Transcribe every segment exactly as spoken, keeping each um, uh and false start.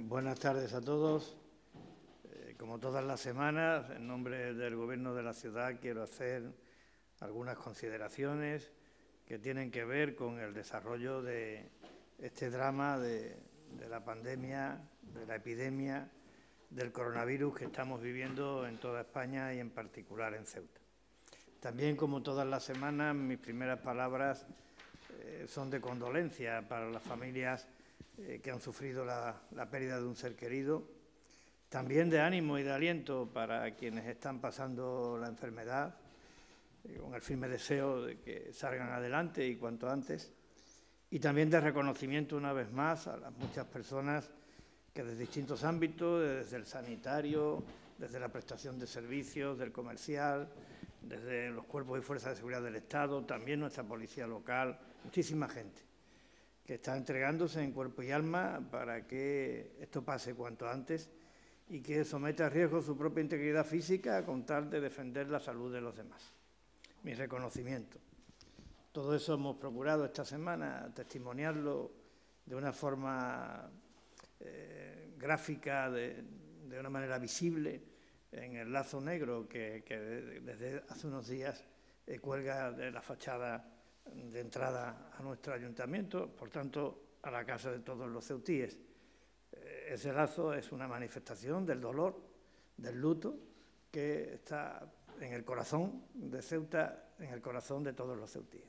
Buenas tardes a todos. Eh, como todas las semanas, en nombre del Gobierno de la ciudad quiero hacer algunas consideraciones que tienen que ver con el desarrollo de este drama de, de la pandemia, de la epidemia del coronavirus que estamos viviendo en toda España y en particular en Ceuta. También, como todas las semanas, mis primeras palabras eh, son de condolencia para las familias eh, que han sufrido la, la pérdida de un ser querido, también de ánimo y de aliento para quienes están pasando la enfermedad, eh, con el firme deseo de que salgan adelante y cuanto antes, y también de reconocimiento una vez más a las muchas personas que desde distintos ámbitos, desde el sanitario, desde la prestación de servicios, del comercial, desde los cuerpos y fuerzas de seguridad del Estado, también nuestra policía local, muchísima gente que está entregándose en cuerpo y alma para que esto pase cuanto antes y que somete a riesgo su propia integridad física con tal de defender la salud de los demás. Mi reconocimiento. Todo eso hemos procurado esta semana testimoniarlo de una forma eh, gráfica, de, de una manera visible, en el lazo negro que, que desde hace unos días eh, cuelga de la fachada de entrada a nuestro ayuntamiento, por tanto, a la casa de todos los ceutíes. Eh, ese lazo es una manifestación del dolor, del luto, que está en el corazón de Ceuta, en el corazón de todos los ceutíes.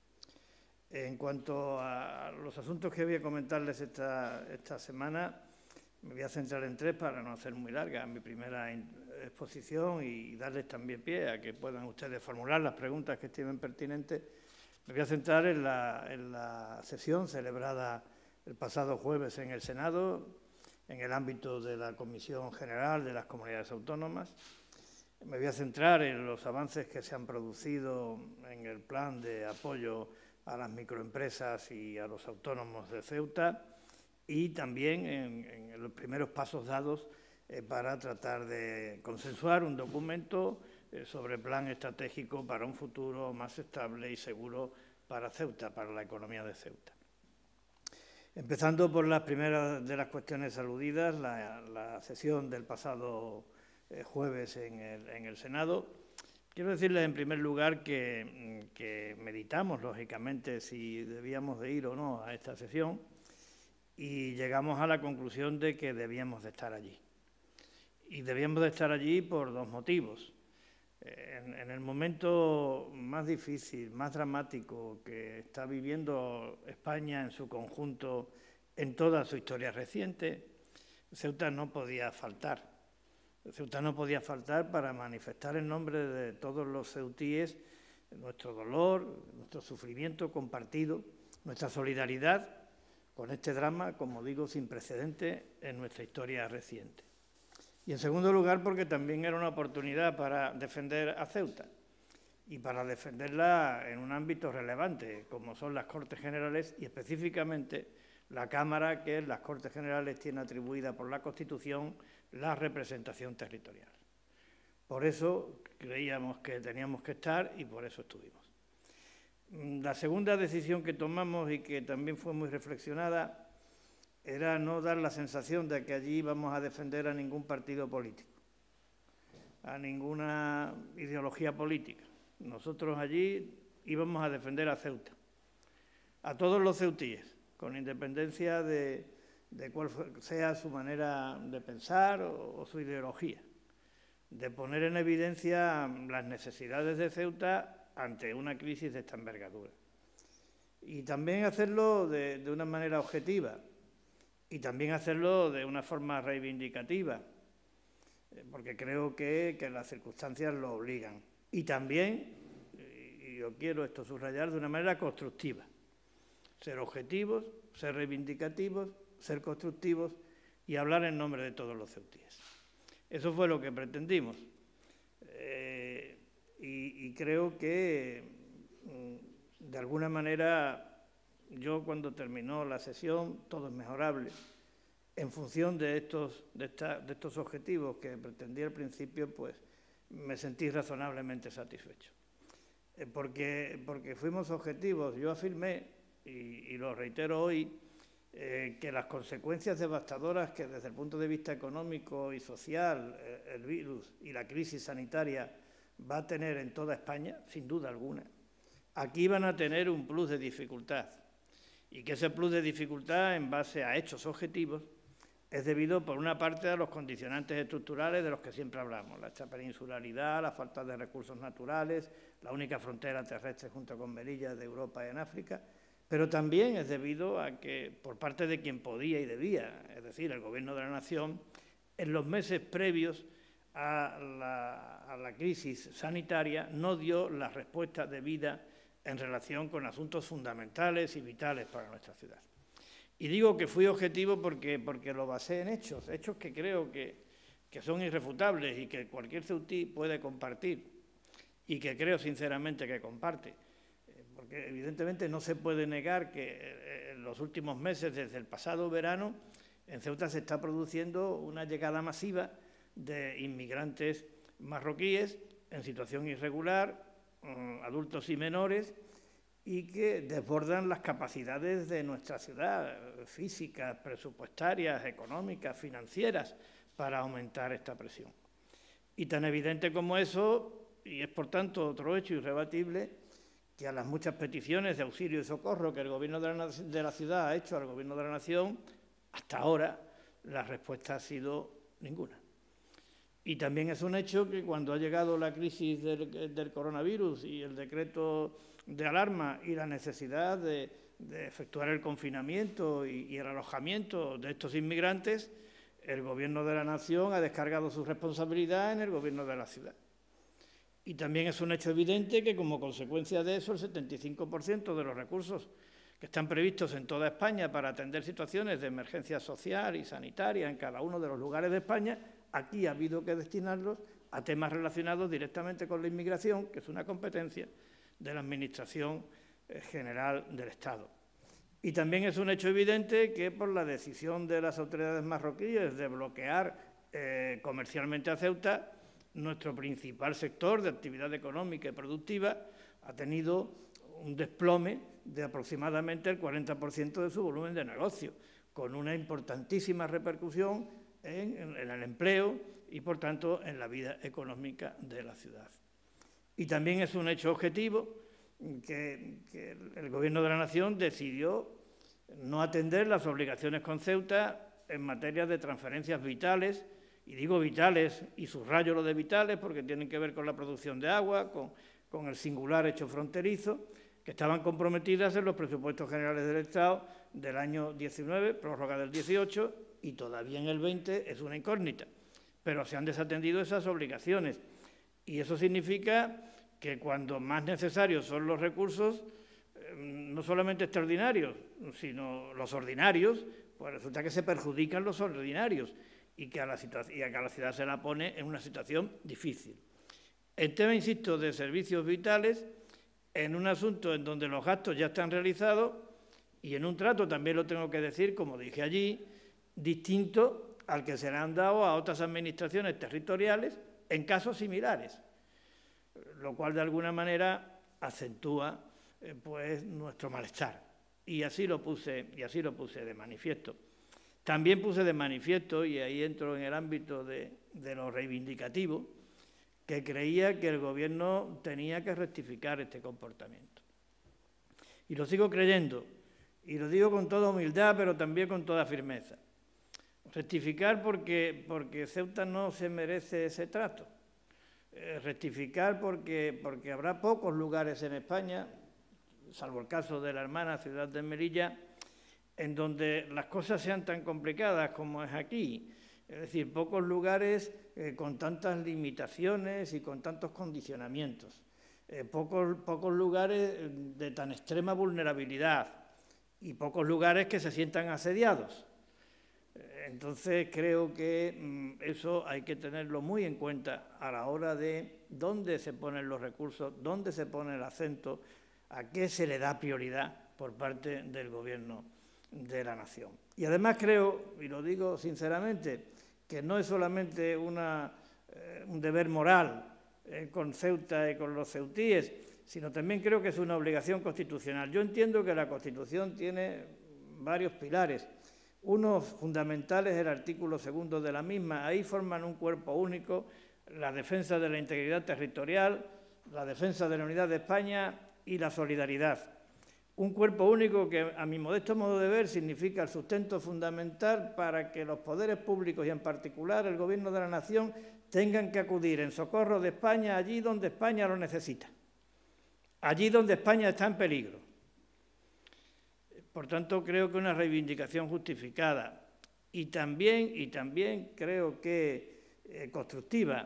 En cuanto a los asuntos que voy a comentarles esta, esta semana, me voy a centrar en tres para no hacer muy larga mi primera exposición y darles también pie a que puedan ustedes formular las preguntas que estimen pertinentes. Me voy a centrar en la, en la sesión celebrada el pasado jueves en el Senado, en el ámbito de la Comisión General de las Comunidades Autónomas. Me voy a centrar en los avances que se han producido en el plan de apoyo a las microempresas y a los autónomos de Ceuta y también en, en los primeros pasos dados eh, para tratar de consensuar un documento eh, sobre plan estratégico para un futuro más estable y seguro para Ceuta, para la economía de Ceuta. Empezando por las primeras de las cuestiones aludidas, la, la sesión del pasado eh, jueves en el, en el Senado. Quiero decirles en primer lugar que, que meditamos, lógicamente, si debíamos de ir o no a esta sesión y llegamos a la conclusión de que debíamos de estar allí. Y debíamos de estar allí por dos motivos. En, en el momento más difícil, más dramático que está viviendo España en su conjunto en toda su historia reciente, Ceuta no podía faltar. Ceuta no podía faltar para manifestar en nombre de todos los ceutíes nuestro dolor, nuestro sufrimiento compartido, nuestra solidaridad con este drama, como digo, sin precedentes en nuestra historia reciente. Y en segundo lugar, porque también era una oportunidad para defender a Ceuta y para defenderla en un ámbito relevante, como son las Cortes Generales y específicamente la Cámara, que en las Cortes Generales tiene atribuida por la Constitución la representación territorial. Por eso creíamos que teníamos que estar y por eso estuvimos. La segunda decisión que tomamos y que también fue muy reflexionada era no dar la sensación de que allí íbamos a defender a ningún partido político, a ninguna ideología política. Nosotros allí íbamos a defender a Ceuta, a todos los ceutíes, con independencia de, de cuál sea su manera de pensar o, o su ideología, de poner en evidencia las necesidades de Ceuta ante una crisis de esta envergadura. Y también hacerlo de, de una manera objetiva, y también hacerlo de una forma reivindicativa, porque creo que, que las circunstancias lo obligan. Y también, y yo quiero esto subrayar, de una manera constructiva. Ser objetivos, ser reivindicativos, ser constructivos y hablar en nombre de todos los ceutíes. Eso fue lo que pretendimos. Eh, y, y creo que, de alguna manera, yo cuando terminó la sesión, todo es mejorable, en función de estos, de, esta, de estos objetivos que pretendía al principio, pues me sentí razonablemente satisfecho. Eh, porque, porque fuimos objetivos. Yo afirmé, y, y lo reitero hoy, eh, que las consecuencias devastadoras que desde el punto de vista económico y social eh, el virus y la crisis sanitaria va a tener en toda España, sin duda alguna, aquí van a tener un plus de dificultad, y que ese plus de dificultad en base a hechos objetivos es debido, por una parte, a los condicionantes estructurales de los que siempre hablamos, la extrapeninsularidad, la falta de recursos naturales, la única frontera terrestre junto con Melilla de Europa y en África, pero también es debido a que, por parte de quien podía y debía, es decir, el Gobierno de la Nación, en los meses previos a la, a la crisis sanitaria no dio la respuesta debida en relación con asuntos fundamentales y vitales para nuestra ciudad. Y digo que fui objetivo porque, porque lo basé en hechos, hechos que creo que, que son irrefutables y que cualquier ceutí puede compartir y que creo sinceramente que comparte. Porque evidentemente no se puede negar que en los últimos meses, desde el pasado verano, en Ceuta se está produciendo una llegada masiva de inmigrantes marroquíes en situación irregular, adultos y menores, y que desbordan las capacidades de nuestra ciudad, físicas, presupuestarias, económicas, financieras, para aumentar esta presión. Y tan evidente como eso, y es por tanto otro hecho irrebatible, que a las muchas peticiones de auxilio y socorro que el Gobierno de la, de la ciudad ha hecho al Gobierno de la Nación, hasta ahora la respuesta ha sido ninguna. Y también es un hecho que cuando ha llegado la crisis del, del coronavirus y el decreto de alarma y la necesidad de, de efectuar el confinamiento y, y el alojamiento de estos inmigrantes, el Gobierno de la Nación ha descargado su responsabilidad en el Gobierno de la ciudad. Y también es un hecho evidente que, como consecuencia de eso, el setenta y cinco por ciento de los recursos que están previstos en toda España para atender situaciones de emergencia social y sanitaria en cada uno de los lugares de España, aquí ha habido que destinarlos a temas relacionados directamente con la inmigración, que es una competencia de la Administración General del Estado. Y también es un hecho evidente que, por la decisión de las autoridades marroquíes de bloquear eh, comercialmente a Ceuta, nuestro principal sector de actividad económica y productiva ha tenido un desplome de aproximadamente el cuarenta por ciento de su volumen de negocio, con una importantísima repercusión en, en, en el empleo y, por tanto, en la vida económica de la ciudad. Y también es un hecho objetivo que, que el Gobierno de la Nación decidió no atender las obligaciones con Ceuta en materia de transferencias vitales. Y digo vitales, y subrayo lo de vitales, porque tienen que ver con la producción de agua, con, con el singular hecho fronterizo, que estaban comprometidas en los presupuestos generales del Estado del año diecinueve, prórroga del dieciocho, y todavía en el veinte es una incógnita. Pero se han desatendido esas obligaciones. Y eso significa que cuando más necesarios son los recursos, eh, no solamente extraordinarios, sino los ordinarios, pues resulta que se perjudican los ordinarios. Y que, a la y a que a la ciudad se la pone en una situación difícil. El tema, insisto, de servicios vitales, en un asunto en donde los gastos ya están realizados y en un trato, también lo tengo que decir, como dije allí, distinto al que se le han dado a otras administraciones territoriales en casos similares, lo cual de alguna manera acentúa eh, pues, nuestro malestar. Y así lo puse, y así lo puse de manifiesto. También puse de manifiesto, y ahí entro en el ámbito de, de lo reivindicativo, que creía que el Gobierno tenía que rectificar este comportamiento. Y lo sigo creyendo, y lo digo con toda humildad, pero también con toda firmeza. Rectificar porque, porque Ceuta no se merece ese trato. Eh, rectificar porque, porque habrá pocos lugares en España, salvo el caso de la hermana ciudad de Melilla, en donde las cosas sean tan complicadas como es aquí. Es decir, pocos lugares eh, con tantas limitaciones y con tantos condicionamientos. Eh, pocos, pocos lugares de tan extrema vulnerabilidad y pocos lugares que se sientan asediados. Eh, entonces, creo que mm, eso hay que tenerlo muy en cuenta a la hora de dónde se ponen los recursos, dónde se pone el acento, a qué se le da prioridad por parte del Gobierno de la Nación. Y además creo, y lo digo sinceramente, que no es solamente una, eh, un deber moral eh, con Ceuta y con los ceutíes, sino también creo que es una obligación constitucional. Yo entiendo que la Constitución tiene varios pilares. Unos fundamentales, el artículo segundo de la misma, ahí forman un cuerpo único, la defensa de la integridad territorial, la defensa de la unidad de España y la solidaridad. Un cuerpo único que, a mi modesto modo de ver, significa el sustento fundamental para que los poderes públicos y, en particular, el Gobierno de la Nación, tengan que acudir en socorro de España allí donde España lo necesita, allí donde España está en peligro. Por tanto, creo que una reivindicación justificada y también, y también creo que eh, constructiva,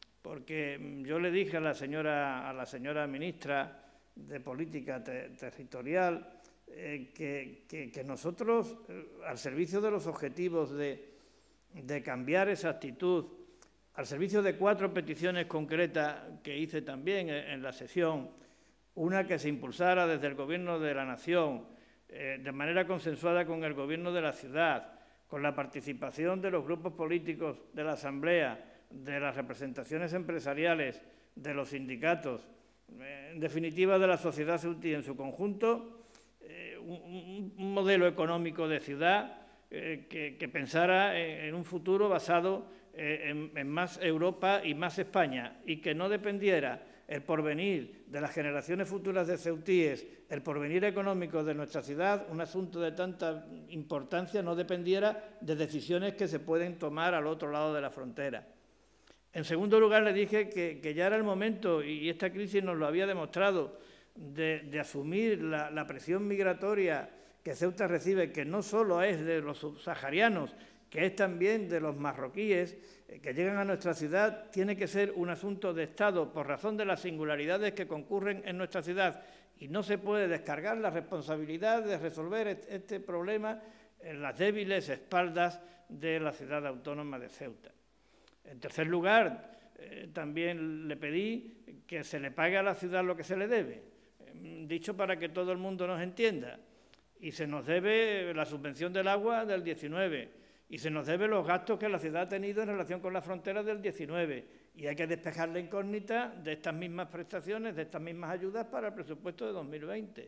porque yo le dije a la señora, a la señora ministra de Política te Territorial eh, que, que, que nosotros, eh, al servicio de los objetivos de, de cambiar esa actitud, al servicio de cuatro peticiones concretas que hice también en, en la sesión, una que se impulsara desde el Gobierno de la Nación, eh, de manera consensuada con el Gobierno de la ciudad, con la participación de los grupos políticos de la Asamblea, de las representaciones empresariales, de los sindicatos, en definitiva de la sociedad ceutí en su conjunto, eh, un, un modelo económico de ciudad eh, que, que pensara en, en un futuro basado eh, en, en más Europa y más España, y que no dependiera el porvenir de las generaciones futuras de ceutíes, el porvenir económico de nuestra ciudad, un asunto de tanta importancia, no dependiera de decisiones que se pueden tomar al otro lado de la frontera. En segundo lugar, le dije que, que ya era el momento, y esta crisis nos lo había demostrado, de, de asumir la, la presión migratoria que Ceuta recibe, que no solo es de los subsaharianos, que es también de los marroquíes, eh, que llegan a nuestra ciudad, tiene que ser un asunto de Estado por razón de las singularidades que concurren en nuestra ciudad, y no se puede descargar la responsabilidad de resolver este, este problema en las débiles espaldas de la ciudad autónoma de Ceuta. En tercer lugar, eh, también le pedí que se le pague a la ciudad lo que se le debe, eh, dicho para que todo el mundo nos entienda. Y se nos debe la subvención del agua del diecinueve, y se nos debe los gastos que la ciudad ha tenido en relación con las fronteras del diecinueve, y hay que despejar la incógnita de estas mismas prestaciones, de estas mismas ayudas para el presupuesto de dos mil veinte.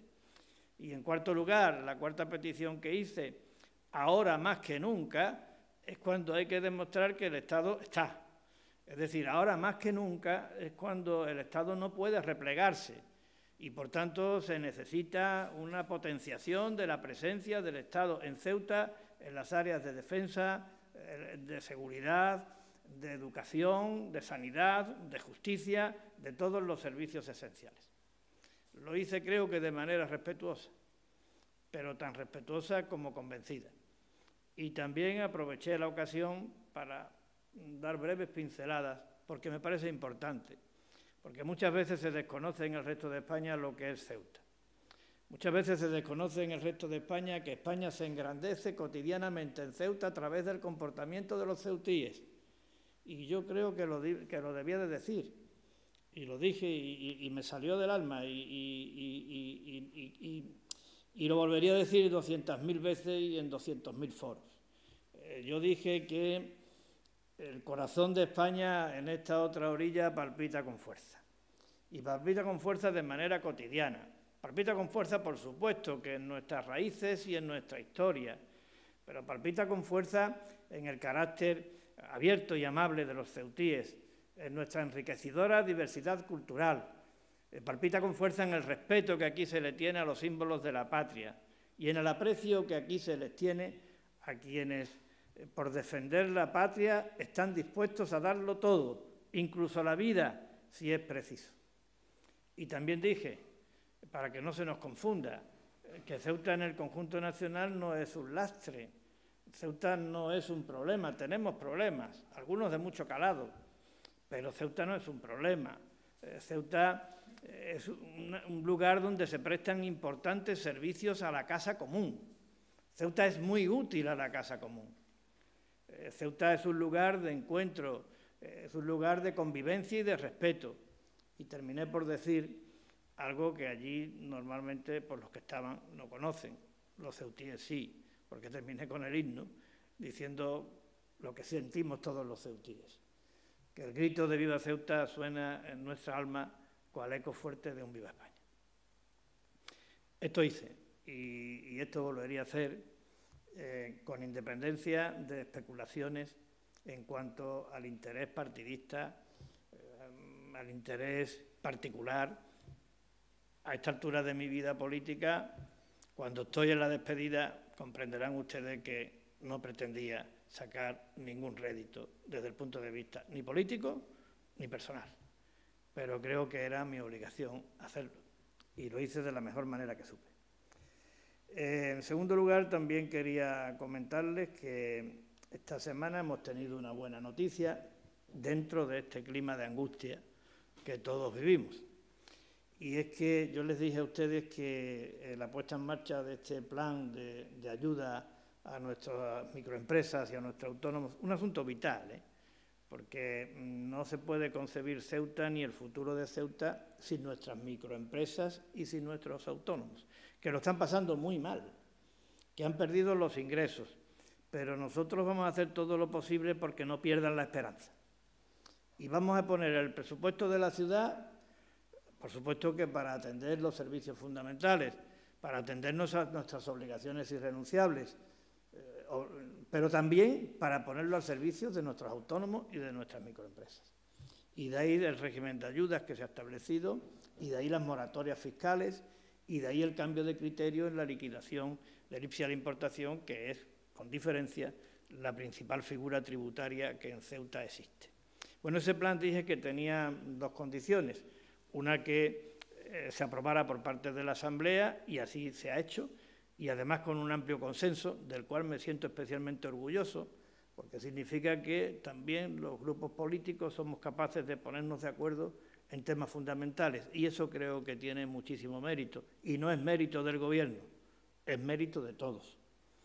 Y en cuarto lugar, la cuarta petición que hice, ahora más que nunca, es cuando hay que demostrar que el Estado está. Es decir, ahora más que nunca es cuando el Estado no puede replegarse y, por tanto, se necesita una potenciación de la presencia del Estado en Ceuta en las áreas de defensa, de seguridad, de educación, de sanidad, de justicia, de todos los servicios esenciales. Lo hice, creo que de manera respetuosa, pero tan respetuosa como convencida. Y también aproveché la ocasión para dar breves pinceladas, porque me parece importante, porque muchas veces se desconoce en el resto de España lo que es Ceuta. Muchas veces se desconoce en el resto de España que España se engrandece cotidianamente en Ceuta a través del comportamiento de los ceutíes. Y yo creo que lo, que lo debía de decir, y lo dije y, y, y me salió del alma, y, y, y, y, y, y lo volvería a decir doscientas mil veces y en doscientos mil foros. Eh, yo dije que el corazón de España en esta otra orilla palpita con fuerza, y palpita con fuerza de manera cotidiana. Palpita con fuerza, por supuesto, que en nuestras raíces y en nuestra historia, pero palpita con fuerza en el carácter abierto y amable de los ceutíes, en nuestra enriquecedora diversidad cultural, eh, palpita con fuerza en el respeto que aquí se le tiene a los símbolos de la patria y en el aprecio que aquí se les tiene a quienes, eh, por defender la patria, están dispuestos a darlo todo, incluso la vida, si es preciso. Y también dije, para que no se nos confunda, que Ceuta en el conjunto nacional no es un lastre. Ceuta no es un problema, tenemos problemas, algunos de mucho calado, pero Ceuta no es un problema. Ceuta es un lugar donde se prestan importantes servicios a la casa común. Ceuta es muy útil a la casa común. Ceuta es un lugar de encuentro, es un lugar de convivencia y de respeto. Y terminé por decir algo que allí normalmente por los que estaban no conocen, los ceutíes sí, porque terminé con el himno diciendo lo que sentimos todos los ceutíes, que el grito de Viva Ceuta suena en nuestra alma cual eco fuerte de un Viva España. Esto hice y, y esto volvería a hacer eh, con independencia de especulaciones en cuanto al interés partidista, eh, al interés particular. A esta altura de mi vida política, cuando estoy en la despedida, comprenderán ustedes que no pretendía sacar ningún rédito desde el punto de vista ni político ni personal, pero creo que era mi obligación hacerlo y lo hice de la mejor manera que supe. Eh, en segundo lugar, también quería comentarles que esta semana hemos tenido una buena noticia dentro de este clima de angustia que todos vivimos. Y es que yo les dije a ustedes que eh, la puesta en marcha de este plan de, de ayuda a nuestras microempresas y a nuestros autónomos, un asunto vital, ¿eh? porque no se puede concebir Ceuta ni el futuro de Ceuta sin nuestras microempresas y sin nuestros autónomos, que lo están pasando muy mal, que han perdido los ingresos, pero nosotros vamos a hacer todo lo posible porque no pierdan la esperanza. Y vamos a poner el presupuesto de la ciudad, por supuesto que para atender los servicios fundamentales, para atendernos a nuestras obligaciones irrenunciables, eh, o, pero también para ponerlo al servicio de nuestros autónomos y de nuestras microempresas. Y de ahí el régimen de ayudas que se ha establecido, y de ahí las moratorias fiscales, y de ahí el cambio de criterio en la liquidación del I P S I a la importación, que es, con diferencia, la principal figura tributaria que en Ceuta existe. Bueno, ese plan dije que tenía dos condiciones. Una que eh, se aprobara por parte de la Asamblea, y así se ha hecho, y además con un amplio consenso, del cual me siento especialmente orgulloso, porque significa que también los grupos políticos somos capaces de ponernos de acuerdo en temas fundamentales, y eso creo que tiene muchísimo mérito, y no es mérito del Gobierno, es mérito de todos.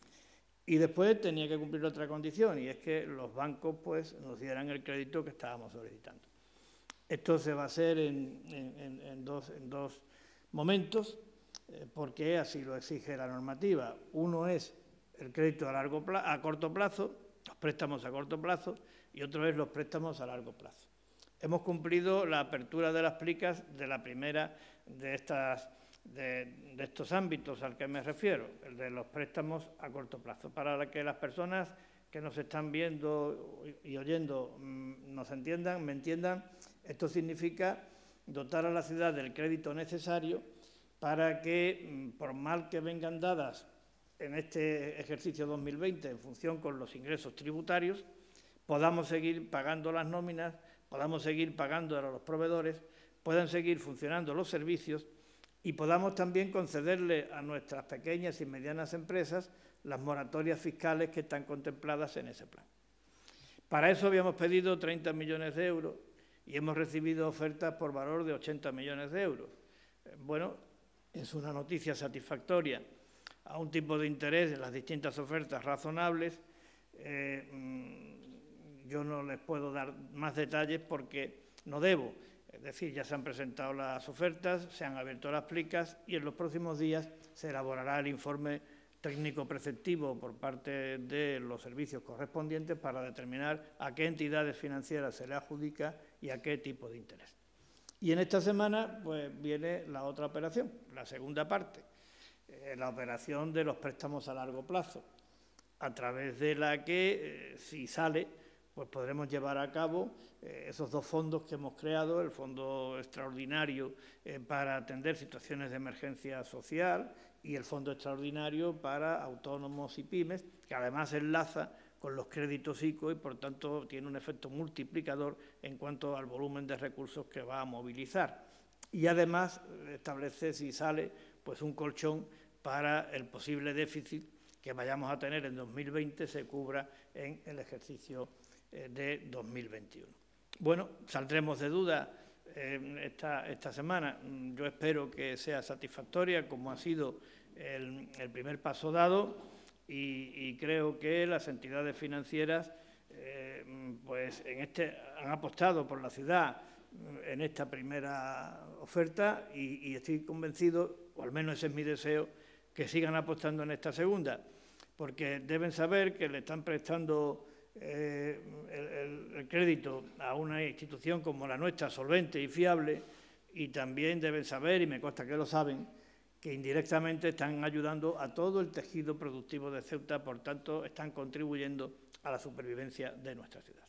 Y después tenía que cumplir otra condición, y es que los bancos pues, nos dieran el crédito que estábamos solicitando. Esto se va a hacer en, en, en, dos, en dos momentos, eh, porque así lo exige la normativa. Uno es el crédito a, largo plazo, a corto plazo, los préstamos a corto plazo, y otro es los préstamos a largo plazo. Hemos cumplido la apertura de las plicas de la primera de, estas, de, de estos ámbitos al que me refiero, el de los préstamos a corto plazo, para que las personas que nos están viendo y oyendo nos entiendan, me entiendan. Esto significa dotar a la ciudad del crédito necesario para que, por mal que vengan dadas en este ejercicio dos mil veinte en función con los ingresos tributarios, podamos seguir pagando las nóminas, podamos seguir pagando a los proveedores, puedan seguir funcionando los servicios y podamos también concederle a nuestras pequeñas y medianas empresas las moratorias fiscales que están contempladas en ese plan. Para eso habíamos pedido treinta millones de euros y hemos recibido ofertas por valor de ochenta millones de euros. Bueno, es una noticia satisfactoria a un tipo de interés en las distintas ofertas razonables. Eh, yo no les puedo dar más detalles porque no debo. Es decir, ya se han presentado las ofertas, se han abierto las plicas y en los próximos días se elaborará el informe técnico preceptivo por parte de los servicios correspondientes para determinar a qué entidades financieras se le adjudica y a qué tipo de interés. Y en esta semana pues, viene la otra operación, la segunda parte, eh, la operación de los préstamos a largo plazo, a través de la que, eh, si sale, pues podremos llevar a cabo eh, esos dos fondos que hemos creado, el Fondo Extraordinario eh, para atender situaciones de emergencia social y el Fondo Extraordinario para autónomos y pymes, que además enlaza con los créditos I C O y, por tanto, tiene un efecto multiplicador en cuanto al volumen de recursos que va a movilizar. Y, además, establece, si sale, pues un colchón para el posible déficit que vayamos a tener en dos mil veinte se cubra en el ejercicio eh, de dos mil veintiuno. Bueno, saldremos de duda eh, esta, esta semana. Yo espero que sea satisfactoria, como ha sido el, el primer paso dado. Y, y creo que las entidades financieras eh, pues en este, han apostado por la ciudad en esta primera oferta y, y estoy convencido, o al menos ese es mi deseo, que sigan apostando en esta segunda, porque deben saber que le están prestando eh, el, el, el crédito a una institución como la nuestra, solvente y fiable, y también deben saber, y me consta que lo saben, que indirectamente están ayudando a todo el tejido productivo de Ceuta, por tanto, están contribuyendo a la supervivencia de nuestra ciudad.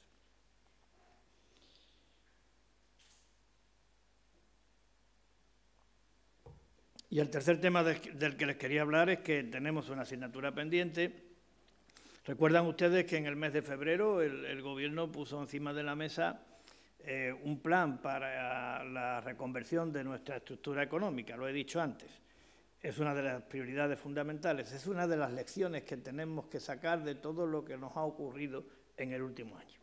Y el tercer tema de, del que les quería hablar es que tenemos una asignatura pendiente. Recuerdan ustedes que en el mes de febrero el, el Gobierno puso encima de la mesa eh, un plan para la reconversión de nuestra estructura económica, lo he dicho antes. Es una de las prioridades fundamentales, es una de las lecciones que tenemos que sacar de todo lo que nos ha ocurrido en el último año.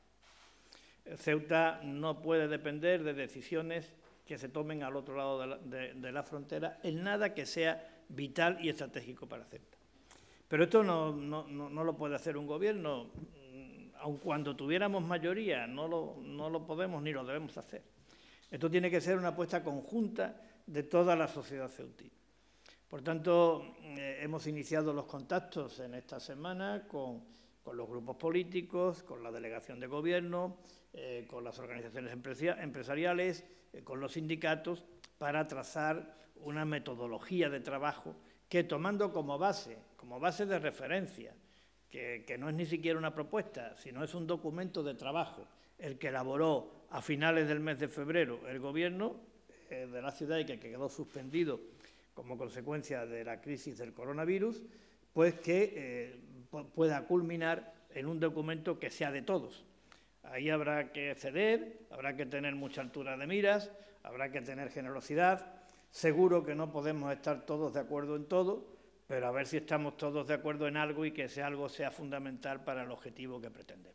Ceuta no puede depender de decisiones que se tomen al otro lado de la, de, de la frontera en nada que sea vital y estratégico para Ceuta. Pero esto no, no, no, no lo puede hacer un gobierno, aun cuando tuviéramos mayoría, no lo, no lo podemos ni lo debemos hacer. Esto tiene que ser una apuesta conjunta de toda la sociedad ceutí. Por tanto, eh, hemos iniciado los contactos en esta semana con, con los grupos políticos, con la delegación de gobierno, eh, con las organizaciones empresariales, eh, con los sindicatos, para trazar una metodología de trabajo que, tomando como base, como base de referencia, que, que no es ni siquiera una propuesta, sino es un documento de trabajo, el que elaboró a finales del mes de febrero el Gobierno eh, de la ciudad y que quedó suspendido como consecuencia de la crisis del coronavirus, pues que eh, pueda culminar en un documento que sea de todos. Ahí habrá que ceder, habrá que tener mucha altura de miras, habrá que tener generosidad. Seguro que no podemos estar todos de acuerdo en todo, pero a ver si estamos todos de acuerdo en algo y que ese algo sea fundamental para el objetivo que pretendemos.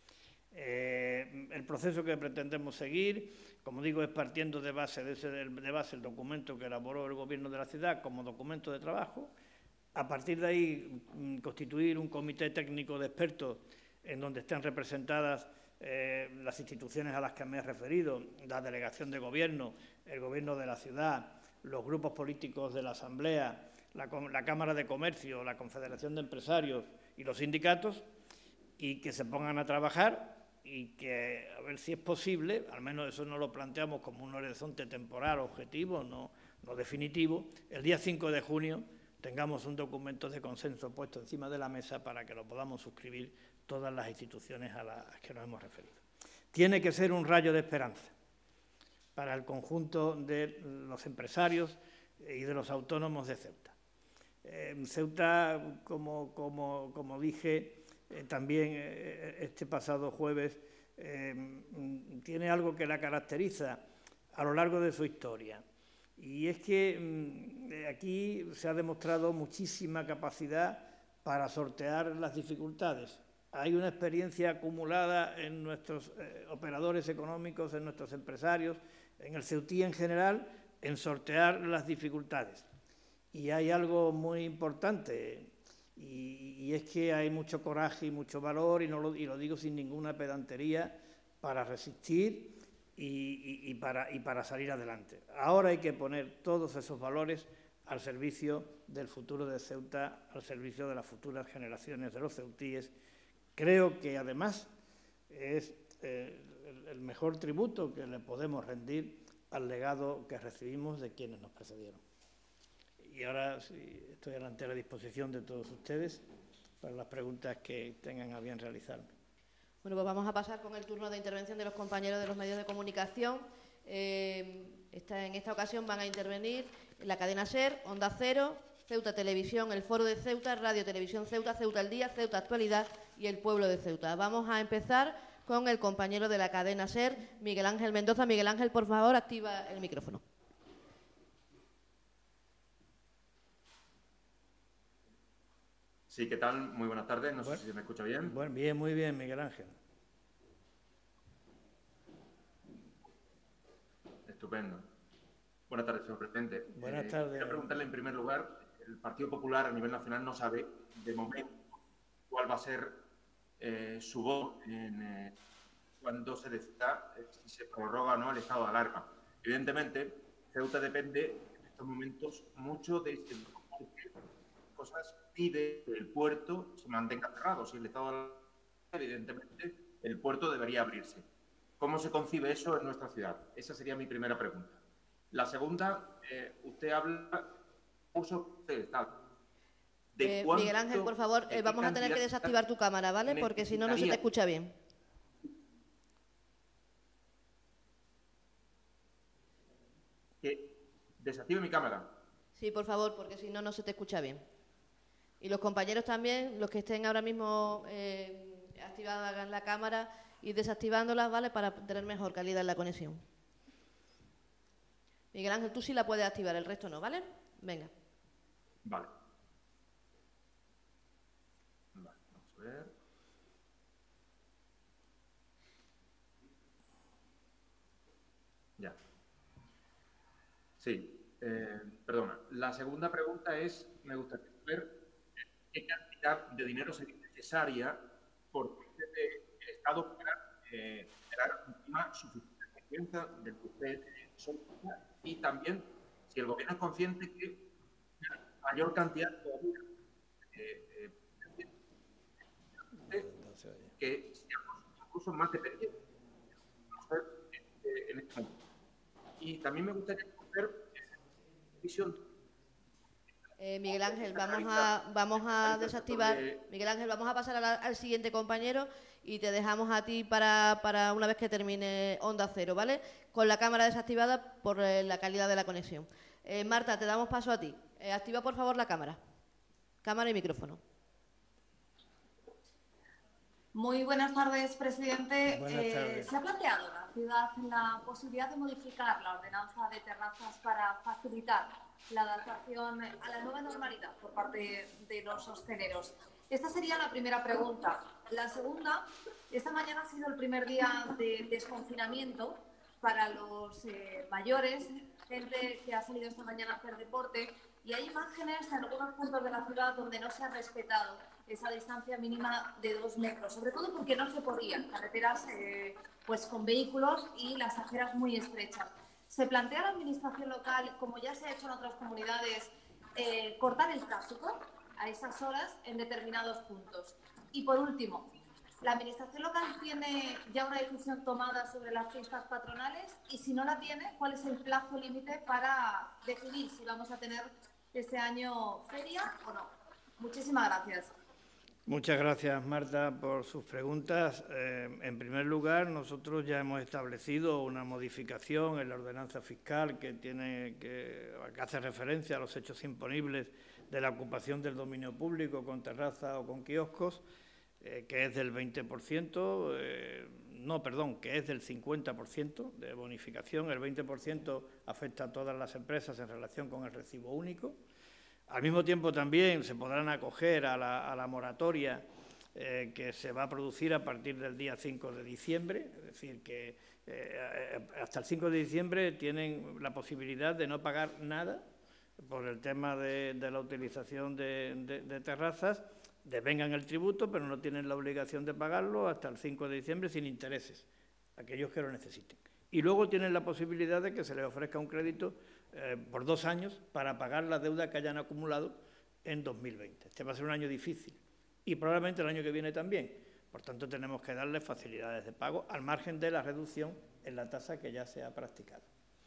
Eh, el proceso que pretendemos seguir, como digo, es partiendo de base, de, ese, de base el documento que elaboró el Gobierno de la ciudad como documento de trabajo. A partir de ahí, constituir un comité técnico de expertos en donde estén representadas eh, las instituciones a las que me he referido, la delegación de gobierno, el Gobierno de la ciudad, los grupos políticos de la Asamblea, la, la Cámara de Comercio, la Confederación de Empresarios y los sindicatos, y que se pongan a trabajar y que, a ver si es posible, al menos eso no lo planteamos como un horizonte temporal objetivo, no, no definitivo, el día cinco de junio tengamos un documento de consenso puesto encima de la mesa para que lo podamos suscribir todas las instituciones a las que nos hemos referido. Tiene que ser un rayo de esperanza para el conjunto de los empresarios y de los autónomos de Ceuta. Eh, Ceuta, como, como, como dije eh, también eh, este pasado jueves, eh, tiene algo que la caracteriza a lo largo de su historia. Y es que mmm, aquí se ha demostrado muchísima capacidad para sortear las dificultades. Hay una experiencia acumulada en nuestros eh, operadores económicos, en nuestros empresarios, en el Ceutí en general, en sortear las dificultades. Y hay algo muy importante, y, y es que hay mucho coraje y mucho valor, y, no lo, y lo digo sin ninguna pedantería, para resistir y, y, y, para, y para salir adelante. Ahora hay que poner todos esos valores al servicio del futuro de Ceuta, al servicio de las futuras generaciones de los ceutíes. Creo que además es eh, el, el mejor tributo que le podemos rendir al legado que recibimos de quienes nos precedieron. Y ahora sí, estoy a la entera disposición de todos ustedes para las preguntas que tengan a bien realizarme. Bueno, pues vamos a pasar con el turno de intervención de los compañeros de los medios de comunicación. Eh, esta, en esta ocasión van a intervenir la cadena SER, Onda Cero, Ceuta Televisión, el Foro de Ceuta, Radio Televisión Ceuta, Ceuta al Día, Ceuta Actualidad y el Pueblo de Ceuta. Vamos a empezar con el compañero de la cadena SER, Miguel Ángel Mendoza. Miguel Ángel, por favor, activa el micrófono. Sí, ¿qué tal? Muy buenas tardes. No bueno, sé si se me escucha bien. Bueno, bien, muy bien, Miguel Ángel. Estupendo. Buenas tardes, señor presidente. Buenas eh, tardes. Quiero preguntarle en primer lugar, el Partido Popular a nivel nacional no sabe de momento cuál va a ser eh, su voto en, eh, cuando se decida eh, si se prorroga o no el estado de alarma. Evidentemente, Ceuta depende en estos momentos mucho de este cosas pide que el puerto se mantenga cerrado. Si el estado de alarma, evidentemente, el puerto debería abrirse. ¿Cómo se concibe eso en nuestra ciudad? Esa sería mi primera pregunta. La segunda, eh, usted habla uso del Estado. De eh, Miguel Ángel, por favor, eh, vamos a tener que desactivar tu cámara, ¿vale? Porque si no, no se te escucha bien. Que desactive mi cámara. Sí, por favor, porque si no, no se te escucha bien. Y los compañeros también, los que estén ahora mismo eh, activada la cámara y desactivándola, ¿vale? Para tener mejor calidad en la conexión. Miguel Ángel, tú sí la puedes activar, el resto no, ¿vale? Venga. Vale. Vale, vamos a ver. Ya. Sí. Eh, perdona. La segunda pregunta es, me gustaría saber qué cantidad de dinero sería necesaria por parte del Estado para eh, generar un clima suficiente de confianza del que usted solicita, y también si el Gobierno es consciente que una mayor cantidad todavía eh, eh, que seamos incluso más dependientes en este momento. Y también me gustaría conocer visión. Eh, Miguel Ángel, vamos a, vamos a desactivar. Miguel Ángel, vamos a pasar a la, al siguiente compañero y te dejamos a ti para, para una vez que termine Onda Cero, ¿vale? Con la cámara desactivada por eh, la calidad de la conexión. Eh, Marta, te damos paso a ti. Eh, activa, por favor, la cámara. Cámara y micrófono. Muy buenas tardes, presidente. Buenas eh, tardes. ¿Se ha planteado la ciudad la posibilidad de modificar la ordenanza de terrazas para facilitar la adaptación a la nueva normalidad por parte de los hosteleros? Esta sería la primera pregunta. La segunda, esta mañana ha sido el primer día de desconfinamiento para los eh, mayores, gente que ha salido esta mañana a hacer deporte, y hay imágenes en algunos puntos de la ciudad donde no se ha respetado esa distancia mínima de dos metros, sobre todo porque no se podía, carreteras eh, pues con vehículos y las aceras muy estrechas. ¿Se plantea la administración local, como ya se ha hecho en otras comunidades, eh, cortar el tráfico a esas horas en determinados puntos? Y por último, ¿la administración local tiene ya una decisión tomada sobre las fiestas patronales? Y si no la tiene, ¿cuál es el plazo límite para decidir si vamos a tener este año feria o no? Muchísimas gracias. Muchas gracias, Marta, por sus preguntas. Eh, en primer lugar, nosotros ya hemos establecido una modificación en la ordenanza fiscal que, tiene, que, que hace referencia a los hechos imponibles de la ocupación del dominio público con terraza o con kioscos, eh, que es del veinte por ciento, eh, no, perdón, que es del cincuenta por ciento de bonificación. El veinte por ciento afecta a todas las empresas en relación con el recibo único. Al mismo tiempo también se podrán acoger a la, a la moratoria eh, que se va a producir a partir del día cinco de diciembre, es decir, que eh, hasta el cinco de diciembre tienen la posibilidad de no pagar nada por el tema de, de la utilización de, de, de terrazas, devengan el tributo, pero no tienen la obligación de pagarlo hasta el cinco de diciembre sin intereses, aquellos que lo necesiten. Y luego tienen la posibilidad de que se les ofrezca un crédito Eh, por dos años para pagar la deuda que hayan acumulado en dos mil veinte. Este va a ser un año difícil y probablemente el año que viene también. Por tanto, tenemos que darles facilidades de pago al margen de la reducción en la tasa que ya se ha practicado.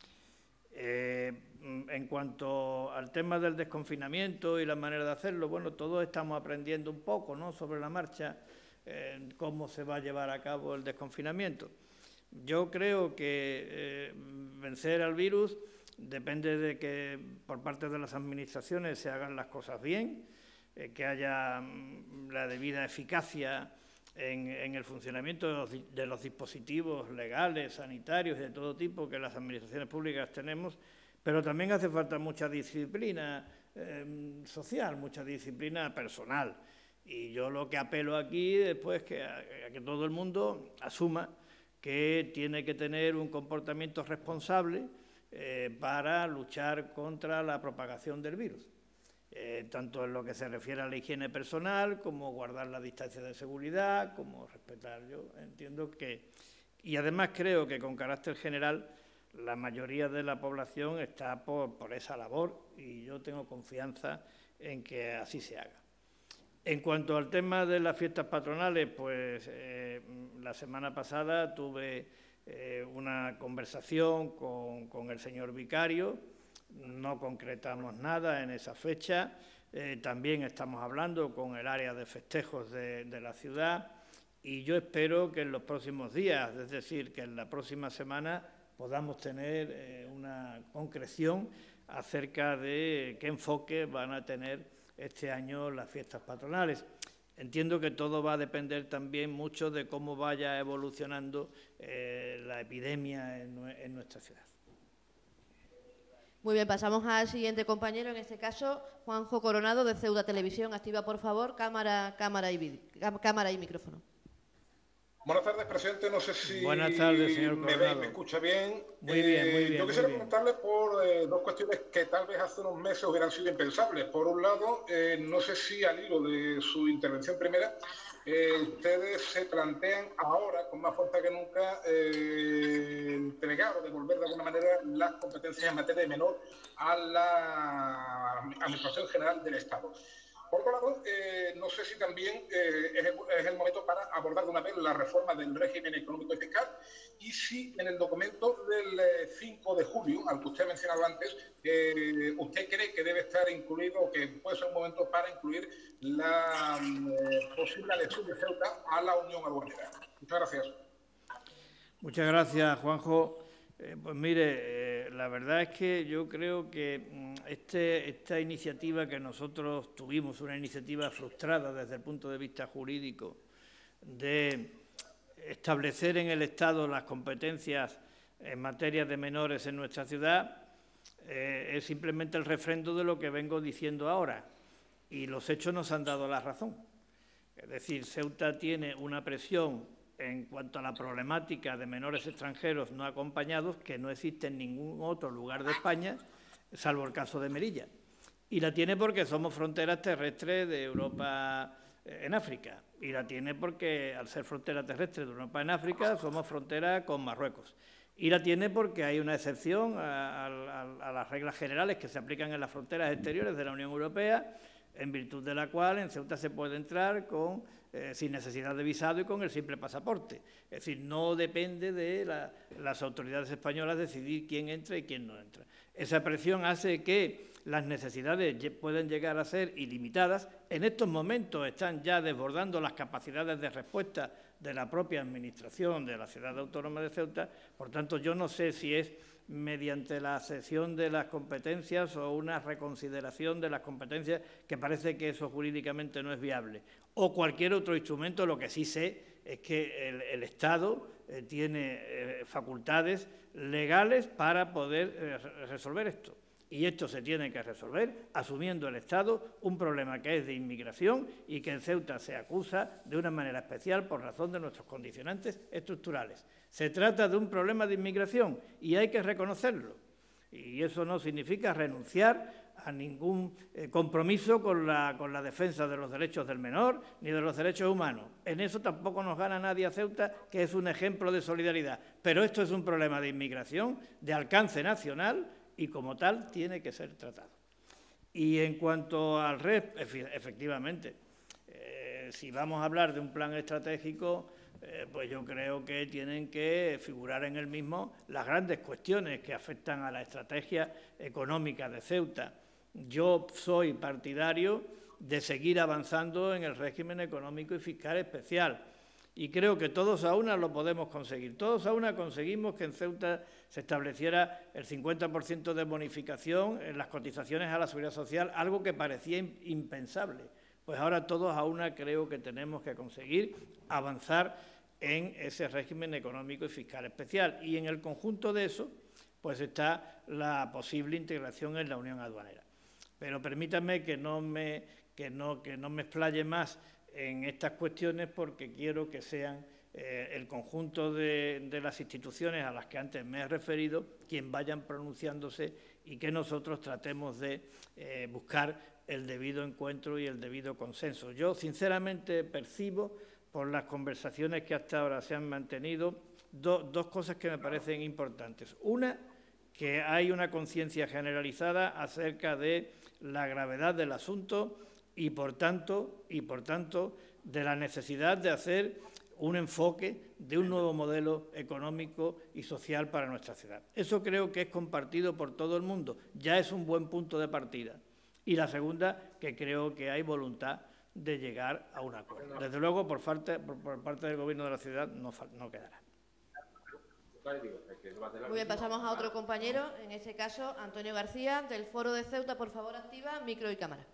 Eh, en cuanto al tema del desconfinamiento y la manera de hacerlo, bueno, todos estamos aprendiendo un poco, ¿no?, sobre la marcha, eh, cómo se va a llevar a cabo el desconfinamiento. Yo creo que eh, vencer al virus depende de que por parte de las administraciones se hagan las cosas bien, eh, que haya mm, la debida eficacia en, en el funcionamiento de los, de los dispositivos legales, sanitarios y de todo tipo que las administraciones públicas tenemos, pero también hace falta mucha disciplina eh, social, mucha disciplina personal. Y yo lo que apelo aquí después es que, a, a que todo el mundo asuma que tiene que tener un comportamiento responsable Eh, para luchar contra la propagación del virus, eh, tanto en lo que se refiere a la higiene personal, como guardar la distancia de seguridad, como respetar. Yo entiendo que, y además creo que con carácter general, la mayoría de la población está por, por esa labor y yo tengo confianza en que así se haga. En cuanto al tema de las fiestas patronales, pues eh, la semana pasada tuve Eh, una conversación con, con el señor vicario no concretamos nada en esa fecha. Eh, también estamos hablando con el área de festejos de, de la ciudad y yo espero que en los próximos días, es decir, que en la próxima semana podamos tener eh, una concreción acerca de qué enfoque van a tener este año las fiestas patronales. Entiendo que todo va a depender también mucho de cómo vaya evolucionando eh, la epidemia en, en nuestra ciudad. Muy bien, pasamos al siguiente compañero, en este caso Juanjo Coronado de Ceuta Televisión. Activa, por favor, cámara, cámara, y, cámara y micrófono. Buenas tardes, presidente. No sé si Buenas tardes, señor me ve y me escucha bien. Muy bien, muy bien. Yo quisiera muy bien. preguntarle por eh, dos cuestiones que tal vez hace unos meses hubieran sido impensables. Por un lado, eh, no sé si al hilo de su intervención primera, eh, ustedes se plantean ahora, con más fuerza que nunca, eh, entregar o devolver de alguna manera las competencias en materia de menor a la Administración General del Estado. Por otro lado, eh, no sé si también eh, es, el, es el momento para abordar de una vez la reforma del régimen económico y fiscal y si en el documento del eh, cinco de julio, al que usted ha mencionado antes, eh, usted cree que debe estar incluido o que puede ser un momento para incluir la eh, posible adhesión de Ceuta a la Unión Aduanera. Muchas gracias. Muchas gracias, Juanjo. Eh, pues mire, eh, la verdad es que yo creo que este, esta iniciativa que nosotros tuvimos, una iniciativa frustrada desde el punto de vista jurídico, de establecer en el Estado las competencias en materia de menores en nuestra ciudad, eh, es simplemente el refrendo de lo que vengo diciendo ahora. Y los hechos nos han dado la razón. Es decir, Ceuta tiene una presión en cuanto a la problemática de menores extranjeros no acompañados que no existe en ningún otro lugar de España, salvo el caso de Melilla. Y la tiene porque somos fronteras terrestres de Europa en África. Y la tiene porque, al ser frontera terrestre de Europa en África, somos frontera con Marruecos. Y la tiene porque hay una excepción a, a, a las reglas generales que se aplican en las fronteras exteriores de la Unión Europea, en virtud de la cual en Ceuta se puede entrar con, eh, sin necesidad de visado y con el simple pasaporte. Es decir, no depende de la, las autoridades españolas decidir quién entra y quién no entra. Esa presión hace que las necesidades pueden llegar a ser ilimitadas. En estos momentos están ya desbordando las capacidades de respuesta de la propia Administración de la Ciudad Autónoma de Ceuta. Por tanto, yo no sé si es mediante la cesión de las competencias o una reconsideración de las competencias, que parece que eso jurídicamente no es viable, o cualquier otro instrumento. Lo que sí sé es que el, el Estado eh, tiene eh, facultades legales para poder eh, resolver esto. Y esto se tiene que resolver asumiendo el Estado un problema que es de inmigración y que en Ceuta se acusa de una manera especial por razón de nuestros condicionantes estructurales. Se trata de un problema de inmigración y hay que reconocerlo. Y eso no significa renunciar a ningún eh, compromiso con la, con la defensa de los derechos del menor ni de los derechos humanos. En eso tampoco nos gana nadie a Ceuta, que es un ejemplo de solidaridad. Pero esto es un problema de inmigración de alcance nacional y como tal tiene que ser tratado. Y en cuanto al R E P, efectivamente, eh, si vamos a hablar de un plan estratégico, eh, pues yo creo que tienen que figurar en el mismo las grandes cuestiones que afectan a la estrategia económica de Ceuta. Yo soy partidario de seguir avanzando en el régimen económico y fiscal especial. Y creo que todos a una lo podemos conseguir. Todos a una conseguimos que en Ceuta se estableciera el cincuenta por ciento de bonificación en las cotizaciones a la Seguridad Social, algo que parecía impensable. Pues ahora todos a una creo que tenemos que conseguir avanzar en ese régimen económico y fiscal especial. Y en el conjunto de eso, pues está la posible integración en la Unión Aduanera. Pero permítanme que no me, que no, que no me explaye más en estas cuestiones porque quiero que sean eh, el conjunto de, de las instituciones a las que antes me he referido quien vayan pronunciándose y que nosotros tratemos de eh, buscar el debido encuentro y el debido consenso. Yo, sinceramente, percibo por las conversaciones que hasta ahora se han mantenido do, dos cosas que me parecen importantes. Una, que hay una conciencia generalizada acerca de la gravedad del asunto y por tanto, y por tanto de la necesidad de hacer un enfoque de un nuevo modelo económico y social para nuestra ciudad. Eso creo que es compartido por todo el mundo, ya es un buen punto de partida. Y la segunda, que creo que hay voluntad de llegar a un acuerdo. Desde luego, por parte, por, por parte del Gobierno de la ciudad no, no quedará. Muy bien, pasamos a otro compañero, en este caso Antonio García, del Foro de Ceuta. Por favor, activa micro y cámara.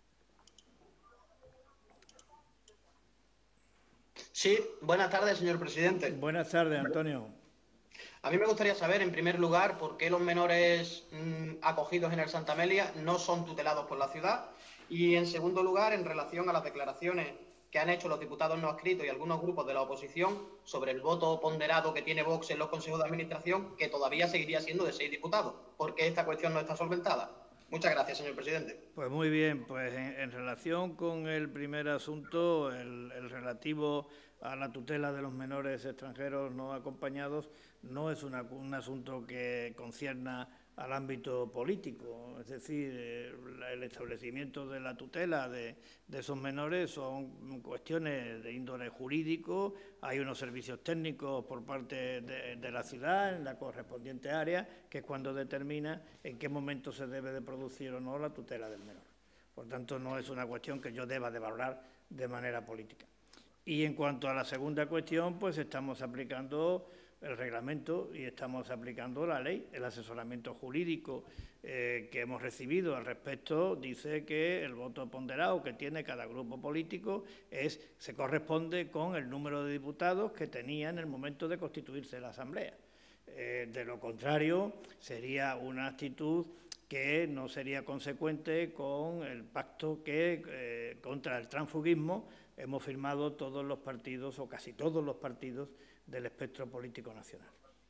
Sí, buenas tardes, señor presidente. Buenas tardes, Antonio. A mí me gustaría saber, en primer lugar, por qué los menores mmm, acogidos en el Santa Amelia no son tutelados por la ciudad. Y, en segundo lugar, en relación a las declaraciones que han hecho los diputados no adscritos y algunos grupos de la oposición sobre el voto ponderado que tiene Vox en los consejos de administración, que todavía seguiría siendo de seis diputados. ¿Por qué esta cuestión no está solventada? Muchas gracias, señor presidente. Pues muy bien, pues en, en relación con el primer asunto, el, el relativo a la tutela de los menores extranjeros no acompañados, no es una, un asunto que concierna al ámbito político, es decir, el establecimiento de la tutela de, de esos menores son cuestiones de índole jurídico, hay unos servicios técnicos por parte de, de la ciudad en la correspondiente área, que es cuando determina en qué momento se debe de producir o no la tutela del menor. Por tanto, no es una cuestión que yo deba de valorar de manera política. Y en cuanto a la segunda cuestión, pues estamos aplicando el reglamento y estamos aplicando la ley. El asesoramiento jurídico eh, que hemos recibido al respecto dice que el voto ponderado que tiene cada grupo político es, se corresponde con el número de diputados que tenía en el momento de constituirse la Asamblea. Eh, de lo contrario, sería una actitud que no sería consecuente con el pacto que eh, contra el transfugismo hemos firmado todos los partidos o casi todos los partidos del espectro político nacional.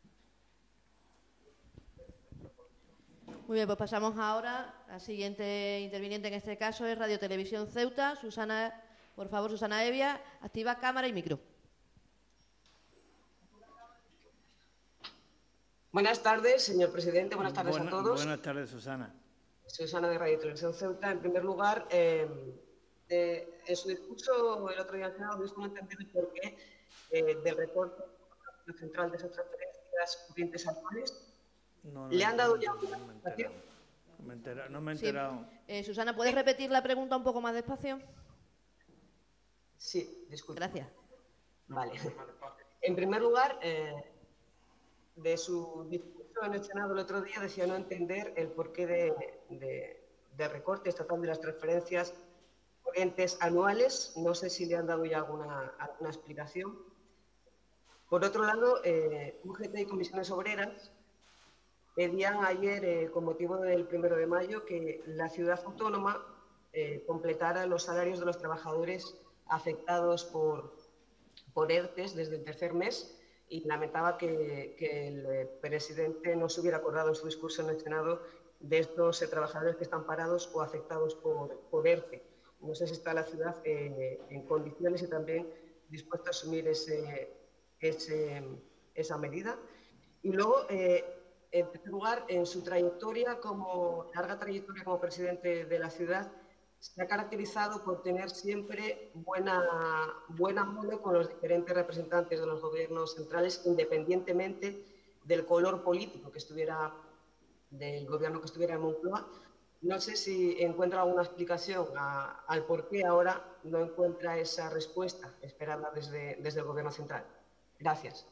Muy bien, pues pasamos ahora al siguiente interviniente, en este caso es Radio Televisión Ceuta. Susana, por favor, Susana Evia, activa cámara y micro. Buenas tardes, señor presidente. Buenas tardes Buena, a todos. Buenas tardes, Susana. Susana de Radio Televisión Ceuta. En primer lugar, eh, eh, en su discurso el otro día al Senado no entender el porqué eh, del recorte central de esas transferencias corrientes anuales. No, no, ¿Le han dado no, ya no, una no me he explicación? No me he enterado. No me he enterado. Sí. Eh, Susana, ¿puedes repetir la pregunta un poco más despacio? Sí, disculpe. Gracias. Vale. En primer lugar, eh, de su discurso en el Senado el otro día decía no entender el porqué de, de, de recorte estatal de las transferencias corrientes anuales. No sé si le han dado ya alguna, alguna explicación. Por otro lado, eh, U G T y Comisiones Obreras pedían ayer, eh, con motivo del primero de mayo, que la ciudad autónoma eh, completara los salarios de los trabajadores afectados por, por ERTES desde el tercer mes, y lamentaba que, que el presidente no se hubiera acordado en su discurso en el Senado de estos eh, trabajadores que están parados o afectados por, por ERTE. No sé si está la ciudad eh, en condiciones y también dispuesta a asumir ese, ese, esa medida. Y luego, eh, en tercer lugar, en su trayectoria, como larga trayectoria como presidente de la ciudad, se ha caracterizado por tener siempre buena, buena mano con los diferentes representantes de los gobiernos centrales, independientemente del color político que estuviera, del gobierno que estuviera en Moncloa. No sé si encuentra alguna explicación a, al por qué ahora no encuentra esa respuesta esperada desde, desde el gobierno central. Gracias.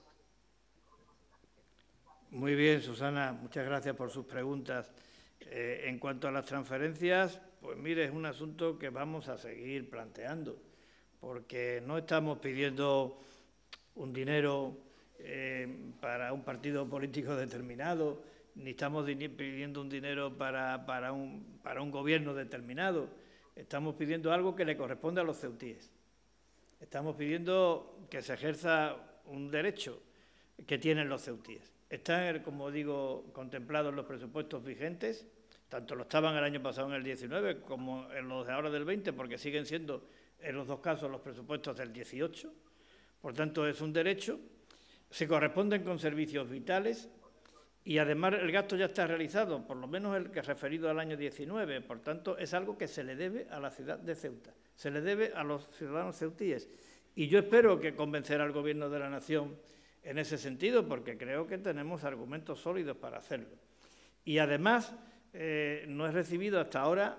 Muy bien, Susana, muchas gracias por sus preguntas. Eh, en cuanto a las transferencias, pues mire, es un asunto que vamos a seguir planteando, porque no estamos pidiendo un dinero eh, para un partido político determinado, ni estamos pidiendo un dinero para, para, un, para un gobierno determinado. Estamos pidiendo algo que le corresponde a los ceutíes. Estamos pidiendo que se ejerza un derecho que tienen los ceutíes. Están, como digo, contemplados los presupuestos vigentes, tanto lo estaban el año pasado en el diecinueve como en los de ahora del veinte, porque siguen siendo en los dos casos los presupuestos del dieciocho. Por tanto, es un derecho, se corresponden con servicios vitales y además el gasto ya está realizado, por lo menos el que es referido al año diecinueve. Por tanto, es algo que se le debe a la ciudad de Ceuta, se le debe a los ciudadanos ceutíes. Y yo espero que convencer al Gobierno de la Nación en ese sentido, porque creo que tenemos argumentos sólidos para hacerlo. Y además, eh, no he recibido hasta ahora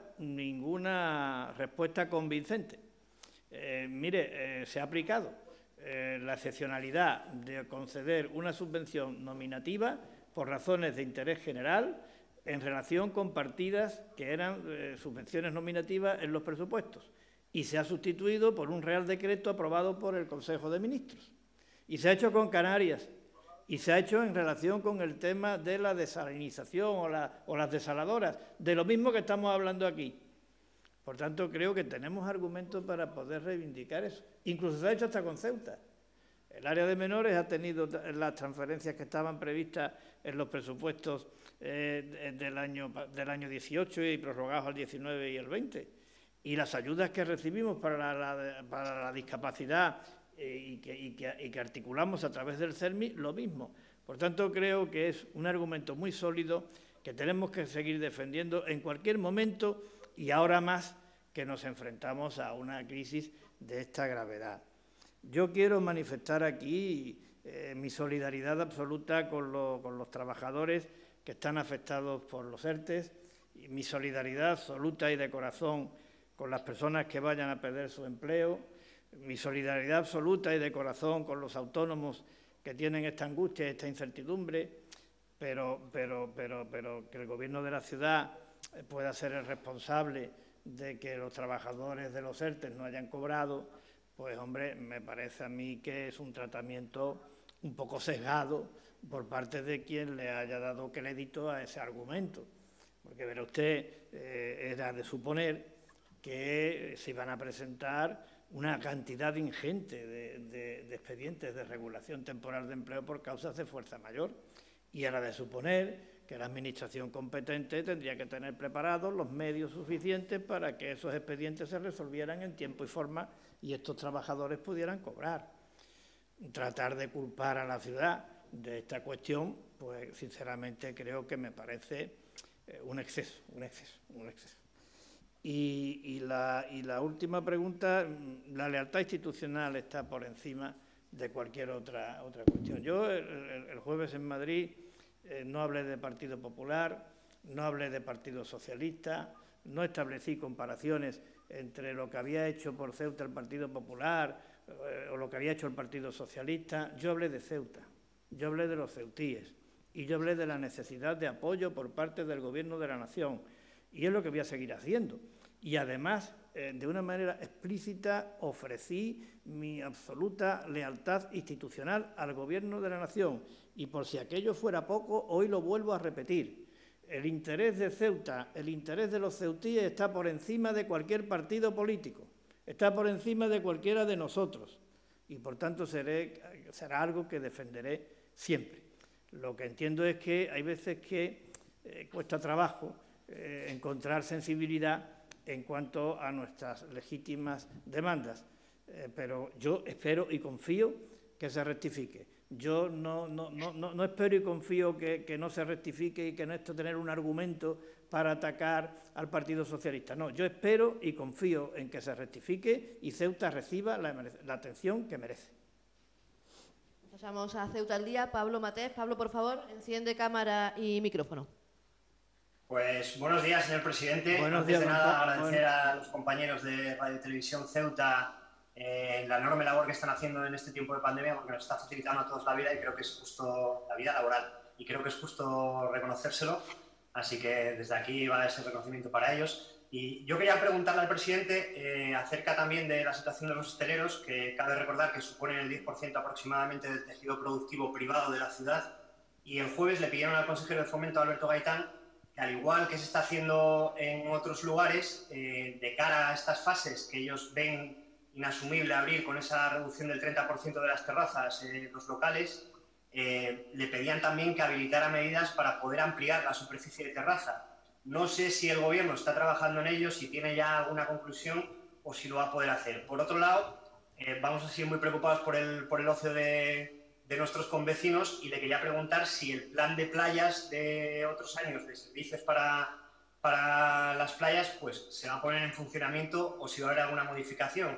ninguna respuesta convincente. Eh, mire, eh, se ha aplicado eh, la excepcionalidad de conceder una subvención nominativa por razones de interés general en relación con partidas que eran eh, subvenciones nominativas en los presupuestos, y se ha sustituido por un Real Decreto aprobado por el Consejo de Ministros. Y se ha hecho con Canarias, y se ha hecho en relación con el tema de la desalinización o, la, o las desaladoras, de lo mismo que estamos hablando aquí. Por tanto, creo que tenemos argumentos para poder reivindicar eso. Incluso se ha hecho hasta con Ceuta. El área de menores ha tenido las transferencias que estaban previstas en los presupuestos eh, del, año, del año dieciocho y prorrogados al diecinueve y el veinte. Y las ayudas que recibimos para la, la, para la discapacidad eh, y, que, y, que, y que articulamos a través del CERMI, lo mismo. Por tanto, creo que es un argumento muy sólido que tenemos que seguir defendiendo en cualquier momento, y ahora más que nos enfrentamos a una crisis de esta gravedad. Yo quiero manifestar aquí eh, mi solidaridad absoluta con, lo, con los trabajadores que están afectados por los ERTES, y mi solidaridad absoluta y de corazón con las personas que vayan a perder su empleo, mi solidaridad absoluta y de corazón con los autónomos que tienen esta angustia y esta incertidumbre, pero, pero, pero, pero que el Gobierno de la ciudad pueda ser el responsable de que los trabajadores de los ERTES no hayan cobrado, pues, hombre, me parece a mí que es un tratamiento un poco sesgado por parte de quien le haya dado crédito a ese argumento. Porque, verá usted, eh, era de suponer que se iban a presentar una cantidad ingente de, de, de expedientes de regulación temporal de empleo por causas de fuerza mayor. Y era de suponer que la Administración competente tendría que tener preparados los medios suficientes para que esos expedientes se resolvieran en tiempo y forma y estos trabajadores pudieran cobrar. Tratar de culpar a la ciudad de esta cuestión, pues sinceramente creo que me parece eh, un exceso, un exceso, un exceso. Y, y, la, y la última pregunta, la lealtad institucional está por encima de cualquier otra, otra cuestión. Yo el, el, el jueves en Madrid eh, no hablé de Partido Popular, no hablé de Partido Socialista, no establecí comparaciones entre lo que había hecho por Ceuta el Partido Popular eh, o lo que había hecho el Partido Socialista. Yo hablé de Ceuta, yo hablé de los ceutíes y yo hablé de la necesidad de apoyo por parte del Gobierno de la Nación. Y es lo que voy a seguir haciendo. Y además, eh, de una manera explícita, ofrecí mi absoluta lealtad institucional al Gobierno de la Nación. Y por si aquello fuera poco, hoy lo vuelvo a repetir. El interés de Ceuta, el interés de los ceutíes está por encima de cualquier partido político, está por encima de cualquiera de nosotros. Y por tanto seré, será algo que defenderé siempre. Lo que entiendo es que hay veces que eh, cuesta trabajo Eh, encontrar sensibilidad en cuanto a nuestras legítimas demandas. Eh, pero yo espero y confío que se rectifique. Yo no, no, no, no, no espero y confío que, que no se rectifique y que no esto tener un argumento para atacar al Partido Socialista. No, yo espero y confío en que se rectifique y Ceuta reciba la, la atención que merece. Pasamos a Ceuta al día. Pablo Matés. Pablo, por favor, enciende cámara y micrófono. Pues buenos días, señor presidente. Buenos Antes días, de nada, bueno. agradecer a los compañeros de Radio y Televisión Ceuta eh, la enorme labor que están haciendo en este tiempo de pandemia, porque nos está facilitando a todos la vida y creo que es justo la vida laboral. Y creo que es justo reconocérselo. Así que desde aquí va ese reconocimiento para ellos. Y yo quería preguntarle al presidente eh, acerca también de la situación de los hosteleros, que cabe recordar que suponen el diez por ciento aproximadamente del tejido productivo privado de la ciudad. Y el jueves le pidieron al consejero de Fomento, Alberto Gaitán, que al igual que se está haciendo en otros lugares, eh, de cara a estas fases que ellos ven inasumible abrir con esa reducción del treinta por ciento de las terrazas, eh, los locales, eh, le pedían también que habilitara medidas para poder ampliar la superficie de terraza. No sé si el Gobierno está trabajando en ello, si tiene ya alguna conclusión o si lo va a poder hacer. Por otro lado, eh, vamos a seguir muy preocupados por el, por el ocio de, de nuestros convecinos y le quería preguntar si el plan de playas de otros años de servicios para, para las playas pues, se va a poner en funcionamiento o si va a haber alguna modificación.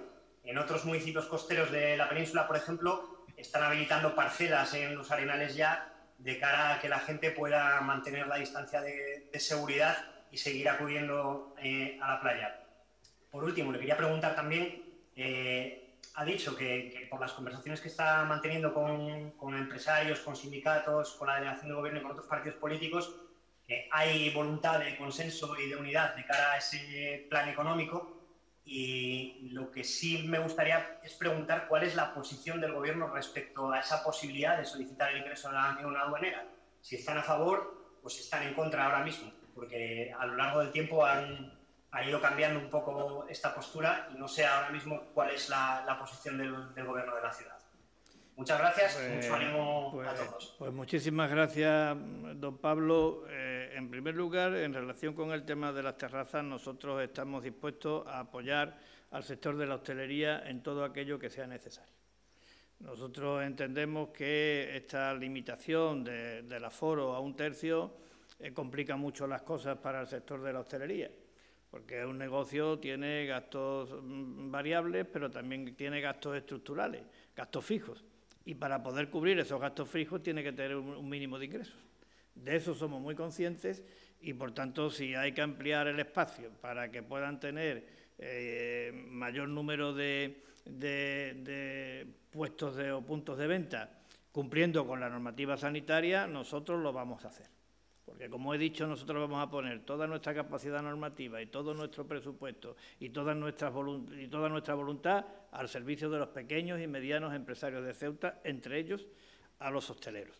En otros municipios costeros de la península, por ejemplo, están habilitando parcelas en los arenales ya de cara a que la gente pueda mantener la distancia de, de seguridad y seguir acudiendo eh, a la playa. Por último, le quería preguntar también, eh, ha dicho que, que por las conversaciones que está manteniendo con, con empresarios, con sindicatos, con la delegación de gobierno y con otros partidos políticos, eh, hay voluntad de consenso y de unidad de cara a ese plan económico. Y lo que sí me gustaría es preguntar cuál es la posición del Gobierno respecto a esa posibilidad de solicitar el ingreso a la Unión Aduanera. Si están a favor o si están en contra ahora mismo, porque a lo largo del tiempo han, han ido cambiando un poco esta postura y no sé ahora mismo cuál es la, la posición del, del Gobierno de la ciudad. Muchas gracias, pues, mucho ánimo pues, a todos. Pues muchísimas gracias, don Pablo. Eh, en primer lugar, en relación con el tema de las terrazas, nosotros estamos dispuestos a apoyar al sector de la hostelería en todo aquello que sea necesario. Nosotros entendemos que esta limitación de, del aforo a un tercio eh, complica mucho las cosas para el sector de la hostelería, porque un negocio tiene gastos mm, variables, pero también tiene gastos estructurales, gastos fijos. Y para poder cubrir esos gastos fijos tiene que tener un, un mínimo de ingresos. De eso somos muy conscientes y, por tanto, si hay que ampliar el espacio para que puedan tener eh, mayor número de, de, de puestos de, o puntos de venta cumpliendo con la normativa sanitaria, nosotros lo vamos a hacer. Porque, como he dicho, nosotros vamos a poner toda nuestra capacidad normativa y todo nuestro presupuesto y toda nuestra, y toda nuestra voluntad al servicio de los pequeños y medianos empresarios de Ceuta, entre ellos a los hosteleros.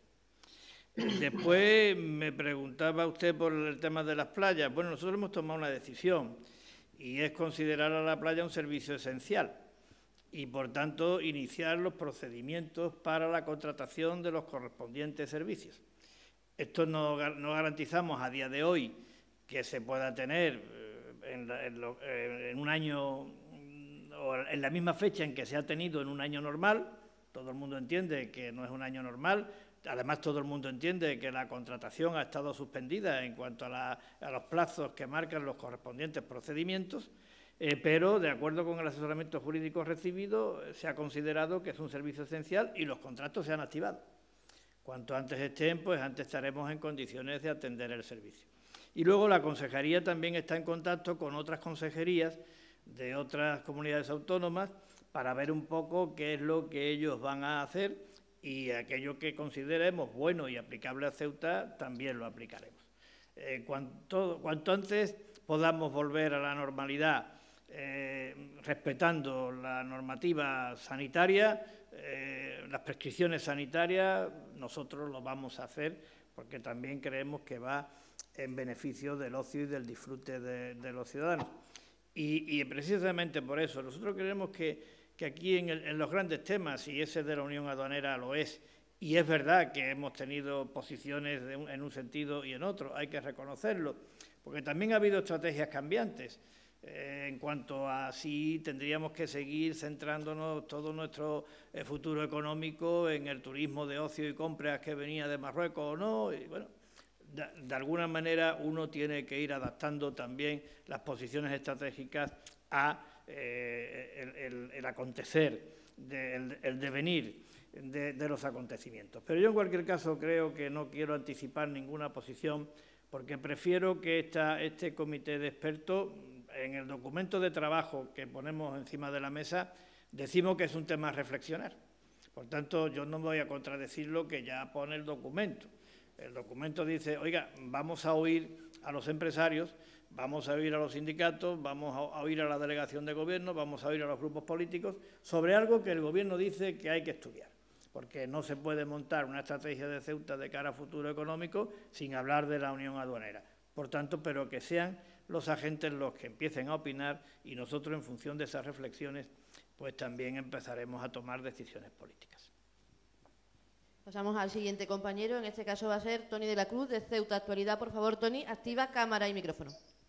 Después me preguntaba usted por el tema de las playas. Bueno, nosotros hemos tomado una decisión y es considerar a la playa un servicio esencial y, por tanto, iniciar los procedimientos para la contratación de los correspondientes servicios. Esto no, no garantizamos a día de hoy que se pueda tener en, la, en, lo, en un año o en la misma fecha en que se ha tenido en un año normal. Todo el mundo entiende que no es un año normal. Además, todo el mundo entiende que la contratación ha estado suspendida en cuanto a, la, a los plazos que marcan los correspondientes procedimientos, eh, pero, de acuerdo con el asesoramiento jurídico recibido, se ha considerado que es un servicio esencial y los contratos se han activado. Cuanto antes estén, pues antes estaremos en condiciones de atender el servicio. Y luego la Consejería también está en contacto con otras consejerías de otras comunidades autónomas para ver un poco qué es lo que ellos van a hacer y aquello que consideremos bueno y aplicable a Ceuta también lo aplicaremos. Eh, cuanto, cuanto antes podamos volver a la normalidad eh, respetando la normativa sanitaria, eh, las prescripciones sanitarias, nosotros lo vamos a hacer porque también creemos que va en beneficio del ocio y del disfrute de, de los ciudadanos. Y, y precisamente por eso, nosotros creemos que que aquí en, el, en los grandes temas, y ese de la Unión Aduanera lo es, y es verdad que hemos tenido posiciones de un, en un sentido y en otro, hay que reconocerlo, porque también ha habido estrategias cambiantes eh, en cuanto a si tendríamos que seguir centrándonos todo nuestro eh, futuro económico en el turismo de ocio y compras que venía de Marruecos o no, y bueno, de, de alguna manera uno tiene que ir adaptando también las posiciones estratégicas a Eh, el, el, el acontecer, de, el, el devenir de, de los acontecimientos. Pero yo, en cualquier caso, creo que no quiero anticipar ninguna posición porque prefiero que esta, este comité de expertos, en el documento de trabajo que ponemos encima de la mesa, decimos que es un tema a reflexionar. Por tanto, yo no voy a contradecir lo que ya pone el documento. El documento dice, oiga, vamos a oír a los empresarios, vamos a oír a los sindicatos, vamos a oír a la delegación de gobierno, vamos a oír a los grupos políticos sobre algo que el gobierno dice que hay que estudiar, porque no se puede montar una estrategia de Ceuta de cara a futuro económico sin hablar de la Unión Aduanera. Por tanto, pero que sean los agentes los que empiecen a opinar y nosotros, en función de esas reflexiones, pues también empezaremos a tomar decisiones políticas. Pasamos al siguiente compañero, en este caso va a ser Toni de la Cruz, de Ceuta Actualidad. Por favor, Toni, activa cámara y micrófono.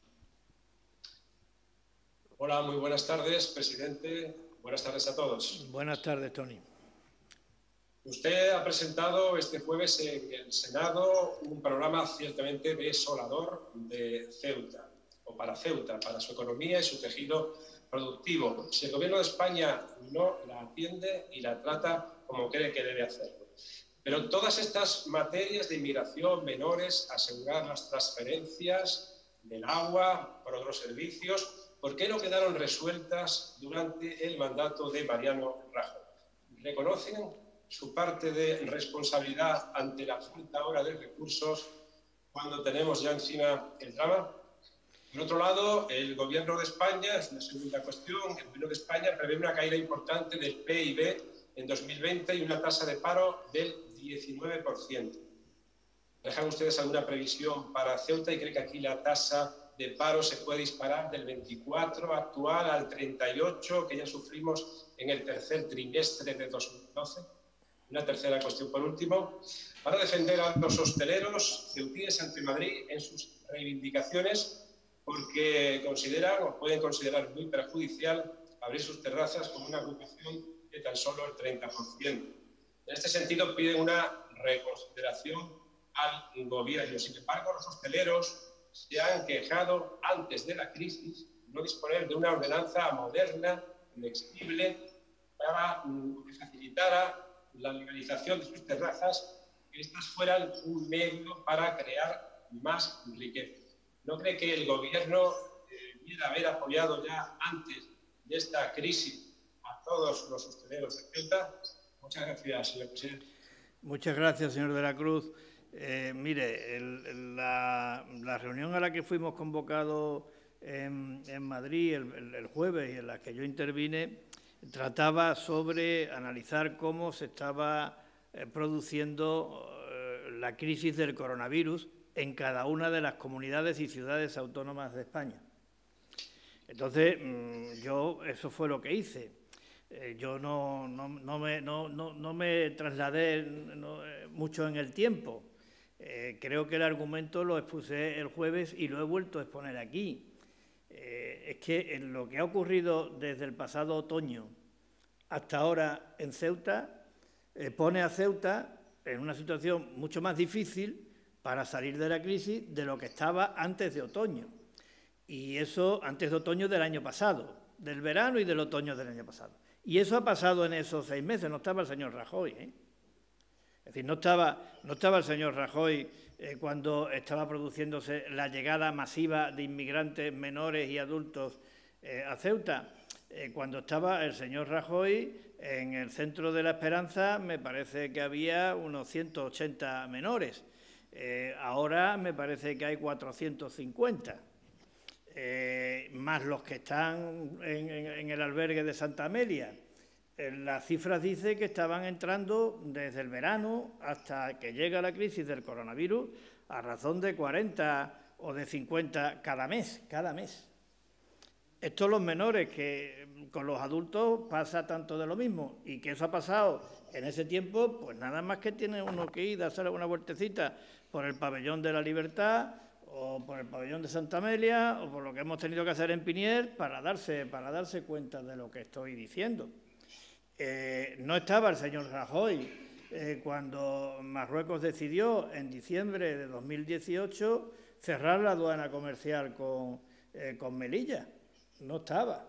Hola, muy buenas tardes, presidente. Buenas tardes a todos. Buenas tardes, Toni. Usted ha presentado este jueves en el Senado un programa ciertamente desolador de Ceuta, o para Ceuta, para su economía y su tejido productivo, si el Gobierno de España no la atiende y la trata como cree que debe hacerlo. Pero todas estas materias de inmigración, menores, asegurar las transferencias del agua por otros servicios, ¿por qué no quedaron resueltas durante el mandato de Mariano Rajoy? ¿Reconocen su parte de responsabilidad ante la falta ahora de recursos cuando tenemos ya encima el drama? Por otro lado, el Gobierno de España, es una segunda cuestión, el Gobierno de España prevé una caída importante del P I B en dos mil veinte y una tasa de paro del diecinueve por ciento. ¿Dejan ustedes alguna previsión para Ceuta y creen que aquí la tasa de paro se puede disparar del veinticuatro actual al treinta y ocho que ya sufrimos en el tercer trimestre de dos mil doce? Una tercera cuestión, por último, para defender a los hosteleros ceutíes ante Madrid en sus reivindicaciones, porque consideran o pueden considerar muy perjudicial abrir sus terrazas con una ocupación de tan solo el treinta por ciento. En este sentido, piden una reconsideración al Gobierno. Sin embargo, los hosteleros se han quejado antes de la crisis de no disponer de una ordenanza moderna, flexible, para que facilitara la legalización de sus terrazas, que estas fueran un medio para crear más riqueza. ¿No cree que el Gobierno debiera haber apoyado ya antes de esta crisis a todos los hosteleros de Ceuta? Muchas gracias, señor presidente. Muchas gracias, señor de la Cruz. Eh, mire, el, la, la reunión a la que fuimos convocados en, en Madrid el, el, el jueves y en la que yo intervine trataba sobre analizar cómo se estaba eh, produciendo eh, la crisis del coronavirus en cada una de las comunidades y ciudades autónomas de España. Entonces, yo eso fue lo que hice. Eh, yo no, no, no, me, no, no, no me trasladé no, eh, mucho en el tiempo. Eh, creo que el argumento lo expuse el jueves y lo he vuelto a exponer aquí. Eh, es que en lo que ha ocurrido desde el pasado otoño hasta ahora en Ceuta, eh, pone a Ceuta en una situación mucho más difícil para salir de la crisis de lo que estaba antes de otoño. Y eso antes de otoño del año pasado, del verano y del otoño del año pasado. Y eso ha pasado en esos seis meses, no estaba el señor Rajoy, ¿eh? Es decir, no estaba, no estaba el señor Rajoy eh, cuando estaba produciéndose la llegada masiva de inmigrantes menores y adultos eh, a Ceuta. Eh, cuando estaba el señor Rajoy en el Centro de la Esperanza, me parece que había unos ciento ochenta menores. Eh, ahora me parece que hay cuatrocientos cincuenta, eh, más los que están en, en, en el albergue de Santa Amelia. Eh, las cifras dicen que estaban entrando desde el verano hasta que llega la crisis del coronavirus a razón de cuarenta o de cincuenta cada mes, cada mes. Estos los menores, que con los adultos pasa tanto de lo mismo, y que eso ha pasado en ese tiempo, pues nada más que tiene uno que ir a hacer una vueltecita por el Pabellón de la Libertad o por el Pabellón de Santa Amelia o por lo que hemos tenido que hacer en Pinier para darse, para darse cuenta de lo que estoy diciendo. Eh, no estaba el señor Rajoy eh, cuando Marruecos decidió en diciembre de dos mil dieciocho cerrar la aduana comercial con, eh, con Melilla. No estaba.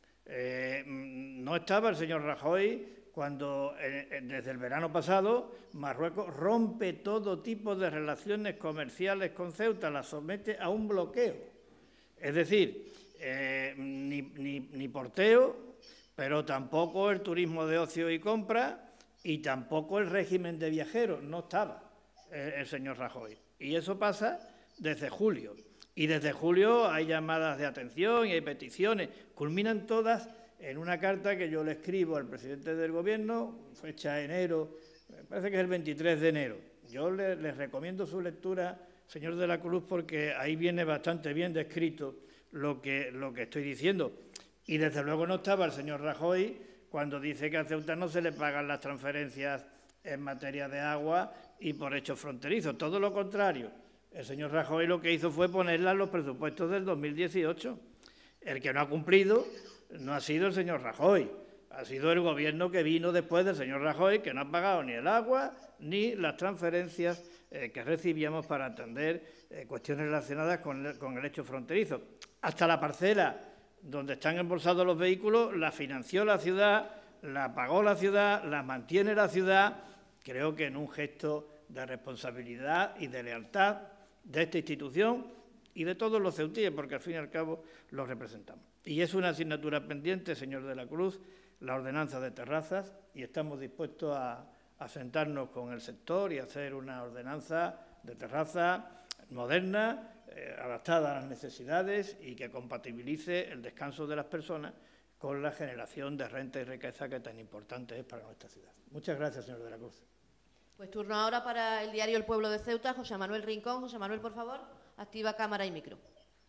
Eh, no estaba el señor Rajoy cuando eh, desde el verano pasado Marruecos rompe todo tipo de relaciones comerciales con Ceuta, la somete a un bloqueo. Es decir, eh, ni, ni, ni porteo, pero tampoco el turismo de ocio y compra y tampoco el régimen de viajeros. No estaba eh, el señor Rajoy. Y eso pasa desde julio. Y desde julio hay llamadas de atención y hay peticiones. Culminan todas en una carta que yo le escribo al presidente del Gobierno, fecha enero, me parece que es el veintitrés de enero. Yo le, les recomiendo su lectura, señor de la Cruz, porque ahí viene bastante bien descrito lo que, lo que estoy diciendo. Y desde luego no estaba el señor Rajoy cuando dice que a Ceuta no se le pagan las transferencias en materia de agua y por hechos fronterizos. Todo lo contrario. El señor Rajoy lo que hizo fue ponerla en los presupuestos del dos mil dieciocho. El que no ha cumplido no ha sido el señor Rajoy, ha sido el Gobierno que vino después del señor Rajoy, que no ha pagado ni el agua ni las transferencias eh, que recibíamos para atender eh, cuestiones relacionadas con el, con el hecho fronterizo. Hasta la parcela donde están embolsados los vehículos, la financió la ciudad, la pagó la ciudad, la mantiene la ciudad, creo que en un gesto de responsabilidad y de lealtad de esta institución y de todos los ceutíes, porque al fin y al cabo los representamos. Y es una asignatura pendiente, señor de la Cruz, la ordenanza de terrazas, y estamos dispuestos a, a sentarnos con el sector y hacer una ordenanza de terrazas moderna, eh, adaptada a las necesidades y que compatibilice el descanso de las personas con la generación de renta y riqueza que tan importante es para nuestra ciudad. Muchas gracias, señor de la Cruz. Pues turno ahora para el diario El Pueblo de Ceuta, José Manuel Rincón. José Manuel, por favor, activa cámara y micro.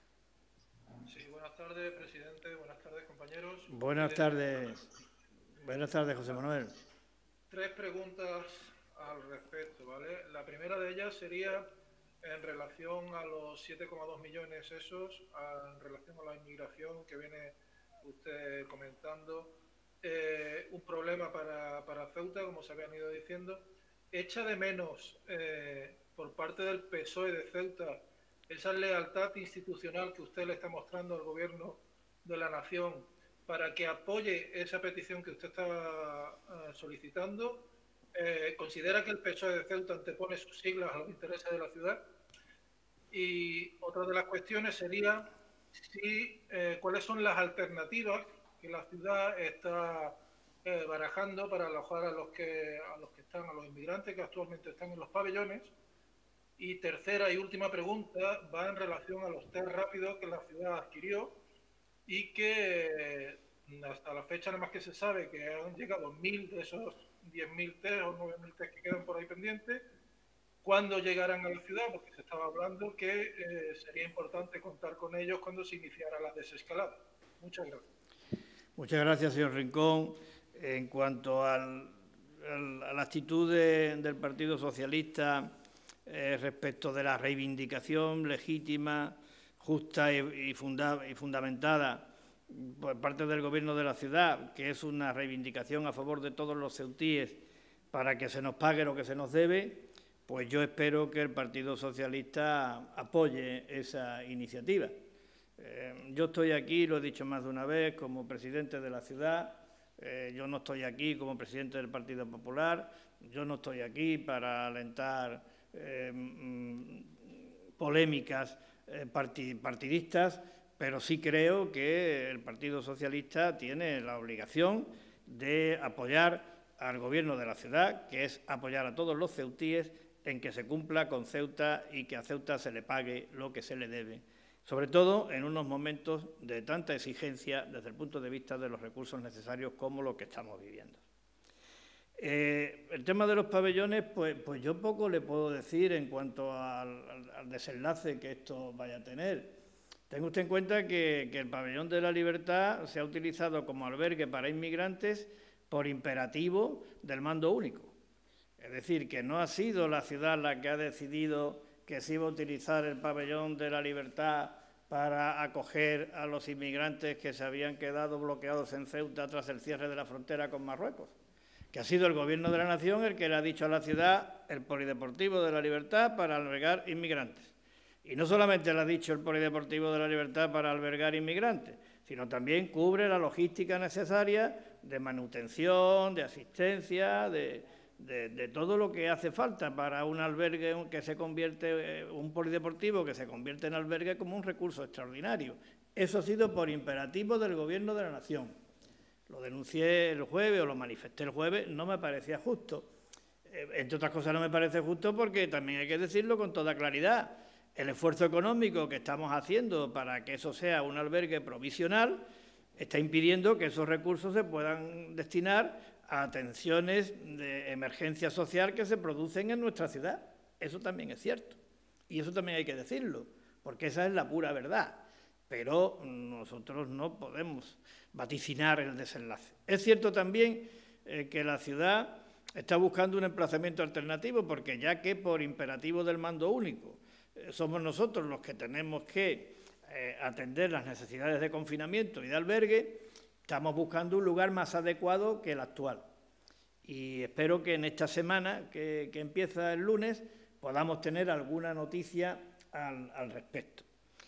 Sí, buenas tardes, presidente. Buenas tardes, compañeros. Buenas tardes. Buenas tardes, José Manuel. Tres preguntas al respecto, ¿vale? La primera de ellas sería en relación a los siete coma dos millones esos, a, en relación a la inmigración que viene usted comentando. Eh, un problema para, para Ceuta, como se habían ido diciendo. Echa de menos eh, por parte del P S O E de Ceuta esa lealtad institucional que usted le está mostrando al Gobierno de la Nación para que apoye esa petición que usted está uh, solicitando. Eh, ¿Considera que el P S O E de Ceuta antepone sus siglas a los intereses de la ciudad? Y otra de las cuestiones sería si, eh, cuáles son las alternativas que la ciudad está eh, barajando para alojar a los que a los que están, a los inmigrantes que actualmente están en los pabellones. Y tercera y última pregunta va en relación a los test rápidos que la ciudad adquirió y que hasta la fecha nada más que se sabe que han llegado mil de esos diez mil test o nueve mil test que quedan por ahí pendientes. ¿Cuándo llegarán a la ciudad? Porque se estaba hablando que eh, sería importante contar con ellos cuando se iniciara la desescalada. Muchas gracias. Muchas gracias, señor Rincón. En cuanto al, al, a la actitud de, del Partido Socialista eh, respecto de la reivindicación legítima, justa y, y, funda, y fundamentada por parte del Gobierno de la ciudad, que es una reivindicación a favor de todos los ceutíes para que se nos pague lo que se nos debe, pues yo espero que el Partido Socialista apoye esa iniciativa. Eh, yo estoy aquí, lo he dicho más de una vez, como presidente de la ciudad. Eh, yo no estoy aquí como presidente del Partido Popular. Yo no estoy aquí para alentar eh, polémicas eh, partidistas, pero sí creo que el Partido Socialista tiene la obligación de apoyar al Gobierno de la ciudad, que es apoyar a todos los ceutíes en que se cumpla con Ceuta y que a Ceuta se le pague lo que se le debe, sobre todo en unos momentos de tanta exigencia desde el punto de vista de los recursos necesarios como los que estamos viviendo. Eh, el tema de los pabellones, pues, pues yo poco le puedo decir en cuanto al, al, al desenlace que esto vaya a tener. Tenga usted en cuenta que, que el Pabellón de la Libertad se ha utilizado como albergue para inmigrantes por imperativo del mando único. Es decir, que no ha sido la ciudad la que ha decidido que se iba a utilizar el Pabellón de la Libertad para acoger a los inmigrantes que se habían quedado bloqueados en Ceuta tras el cierre de la frontera con Marruecos, que ha sido el Gobierno de la Nación el que le ha dicho a la ciudad el Polideportivo de la Libertad para albergar inmigrantes. Y no solamente le ha dicho el Polideportivo de la Libertad para albergar inmigrantes, sino también cubre la logística necesaria de manutención, de asistencia, de, de, de todo lo que hace falta para un albergue que se convierte, un polideportivo que se convierte en albergue como un recurso extraordinario. Eso ha sido por imperativo del Gobierno de la Nación. Lo denuncié el jueves o lo manifesté el jueves, no me parecía justo. Eh, entre otras cosas no me parece justo porque también hay que decirlo con toda claridad. El esfuerzo económico que estamos haciendo para que eso sea un albergue provisional está impidiendo que esos recursos se puedan destinar a atenciones de emergencia social que se producen en nuestra ciudad. Eso también es cierto. Y eso también hay que decirlo, porque esa es la pura verdad. Pero nosotros no podemos vaticinar el desenlace. Es cierto también eh, que la ciudad está buscando un emplazamiento alternativo, porque ya que por imperativo del mando único eh, somos nosotros los que tenemos que eh, atender las necesidades de confinamiento y de albergue, estamos buscando un lugar más adecuado que el actual. Y espero que en esta semana, que, que empieza el lunes, podamos tener alguna noticia al, al respecto.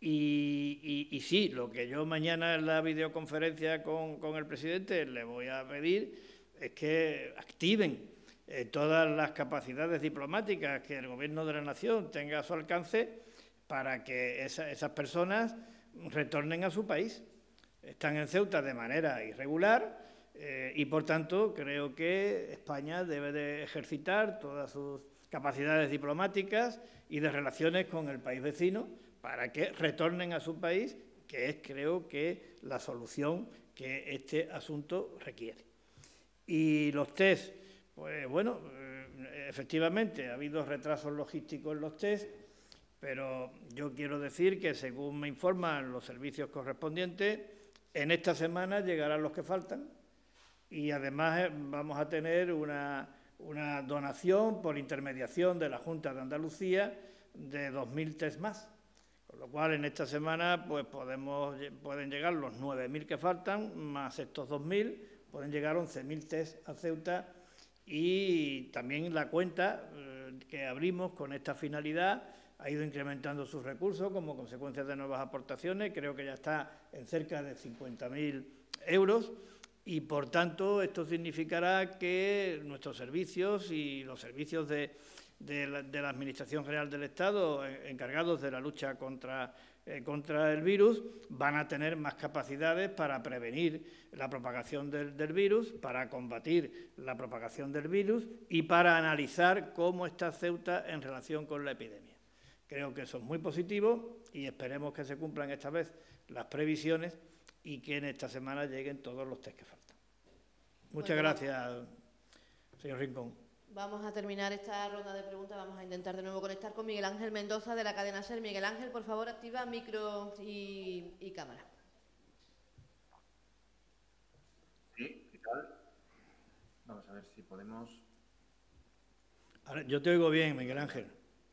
Y, y, y sí, lo que yo mañana en la videoconferencia con, con el presidente le voy a pedir es que activen eh, todas las capacidades diplomáticas que el Gobierno de la Nación tenga a su alcance para que esa, esas personas retornen a su país. Están en Ceuta de manera irregular eh, y, por tanto, creo que España debe de ejercitar todas sus capacidades diplomáticas y de relaciones con el país vecino para que retornen a su país, que es, creo que, la solución que este asunto requiere. Y los test, pues bueno, eh, efectivamente ha habido retrasos logísticos en los test, pero yo quiero decir que, según me informan los servicios correspondientes, en esta semana llegarán los que faltan y, además, vamos a tener una, una donación por intermediación de la Junta de Andalucía de dos mil test más. Con lo cual, en esta semana pues podemos, pueden llegar los nueve mil que faltan, más estos dos mil, pueden llegar once mil test a Ceuta, y también la cuenta eh, que abrimos con esta finalidad ha ido incrementando sus recursos como consecuencia de nuevas aportaciones. Creo que ya está en cerca de cincuenta mil euros y, por tanto, esto significará que nuestros servicios y los servicios de De la, de la Administración General del Estado, eh, encargados de la lucha contra, eh, contra el virus, van a tener más capacidades para prevenir la propagación del, del virus, para combatir la propagación del virus y para analizar cómo está Ceuta en relación con la epidemia. Creo que eso es muy positivo y esperemos que se cumplan esta vez las previsiones y que en esta semana lleguen todos los test que faltan. Muchas bueno, gracias, señor Rincón. Vamos a terminar esta ronda de preguntas. Vamos a intentar de nuevo conectar con Miguel Ángel Mendoza, de la cadena SER. Miguel Ángel, por favor, activa micro y, y cámara. Sí, ¿qué tal? Vamos a ver si podemos... Ahora, yo te oigo bien, Miguel Ángel.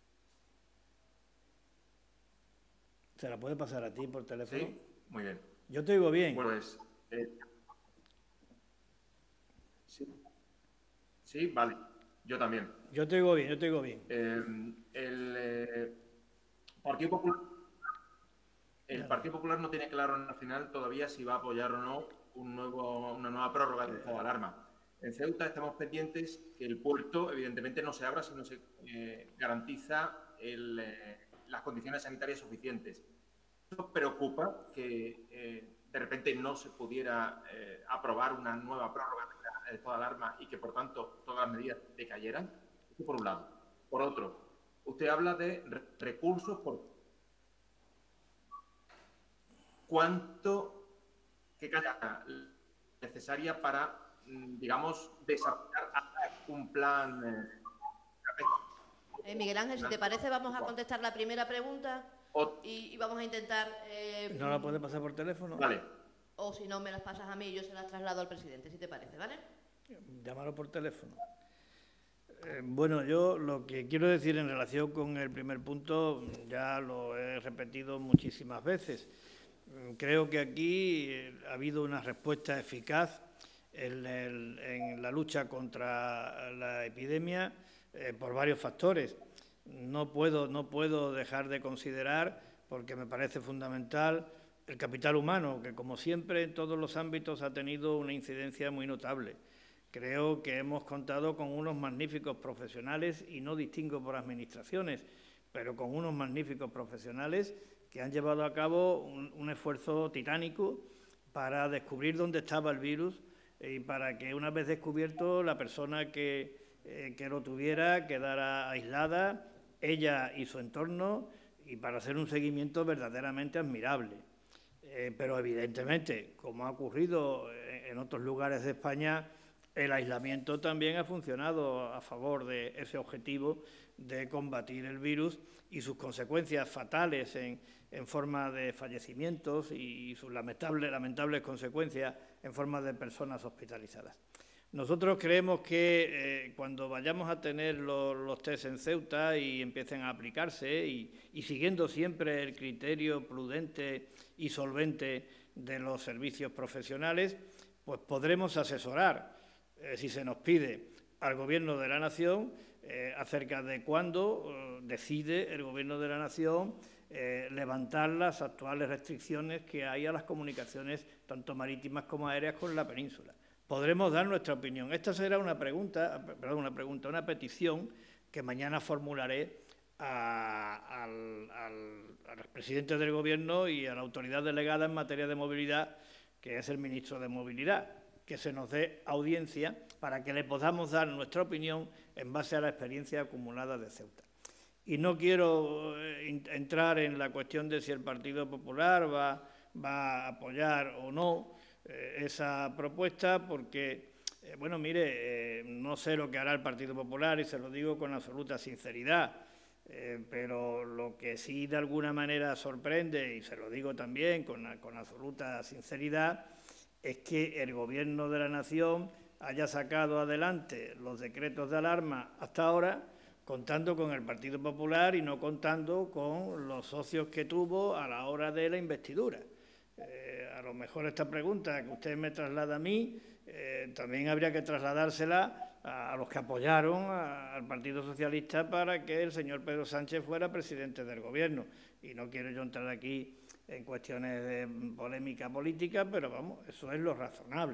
¿Se la puede pasar a ti por teléfono? Sí, muy bien. Yo te oigo bien. Bueno, pues... Eh, sí. Sí, vale. Yo también. Yo te digo bien, yo te digo bien. Eh, el eh, Partido Popular el Partido Popular no tiene claro al final todavía si va a apoyar o no un nuevo, una nueva prórroga del estado de alarma. En Ceuta estamos pendientes que el puerto, evidentemente, no se abra si no se eh, garantiza el, eh, las condiciones sanitarias suficientes. Eso preocupa que eh, de repente no se pudiera eh, aprobar una nueva prórroga del estado de alarma y que, por tanto, todas las medidas decayeran. Eso por un lado. Por otro, usted habla de re recursos por cuánto, qué cantidad necesaria para, digamos, desarrollar un plan. Eh, Miguel Ángel, si te parece, vamos a contestar la primera pregunta y, y vamos a intentar... Eh, ¿No la puedes pasar por teléfono? Vale. O si no, me las pasas a mí y yo se las traslado al presidente, si te parece, ¿vale? Llámalo por teléfono. Eh, bueno, yo lo que quiero decir en relación con el primer punto ya lo he repetido muchísimas veces. Creo que aquí ha habido una respuesta eficaz en, el, en la lucha contra la epidemia eh, por varios factores. No puedo, no puedo dejar de considerar, porque me parece fundamental, el capital humano, que como siempre en todos los ámbitos ha tenido una incidencia muy notable. Creo que hemos contado con unos magníficos profesionales, y no distingo por administraciones, pero con unos magníficos profesionales que han llevado a cabo un, un esfuerzo titánico para descubrir dónde estaba el virus y para que, una vez descubierto, la persona que, eh, que lo tuviera quedara aislada, ella y su entorno, y para hacer un seguimiento verdaderamente admirable. Eh, pero, evidentemente, como ha ocurrido en otros lugares de España, el aislamiento también ha funcionado a favor de ese objetivo de combatir el virus y sus consecuencias fatales en, en forma de fallecimientos y sus lamentables, lamentables consecuencias en forma de personas hospitalizadas. Nosotros creemos que eh, cuando vayamos a tener los, los test en Ceuta y empiecen a aplicarse y, y siguiendo siempre el criterio prudente y solvente de los servicios profesionales, pues podremos asesorar, eh, si se nos pide, al Gobierno de la Nación eh, acerca de cuándo eh, decide el Gobierno de la Nación eh, levantar las actuales restricciones que hay a las comunicaciones, tanto marítimas como aéreas, con la península. Podremos dar nuestra opinión. Esta será una pregunta, perdón, una pregunta, una petición que mañana formularé a, al, al, al presidente del Gobierno y a la autoridad delegada en materia de movilidad, que es el ministro de Movilidad, que se nos dé audiencia para que le podamos dar nuestra opinión en base a la experiencia acumulada de Ceuta. Y no quiero eh, entrar en la cuestión de si el Partido Popular va, va a apoyar o no eh, esa propuesta, porque, eh, bueno, mire, eh, no sé lo que hará el Partido Popular y se lo digo con absoluta sinceridad, eh, pero lo que sí de alguna manera sorprende, y se lo digo también con, con absoluta sinceridad, es que el Gobierno de la Nación haya sacado adelante los decretos de alarma hasta ahora, contando con el Partido Popular y no contando con los socios que tuvo a la hora de la investidura. Eh, a lo mejor esta pregunta que usted me traslada a mí, eh, también habría que trasladársela a, a los que apoyaron a, al Partido Socialista para que el señor Pedro Sánchez fuera presidente del Gobierno. Y no quiero yo entrar aquí en cuestiones de polémica política, pero vamos, eso es lo razonable.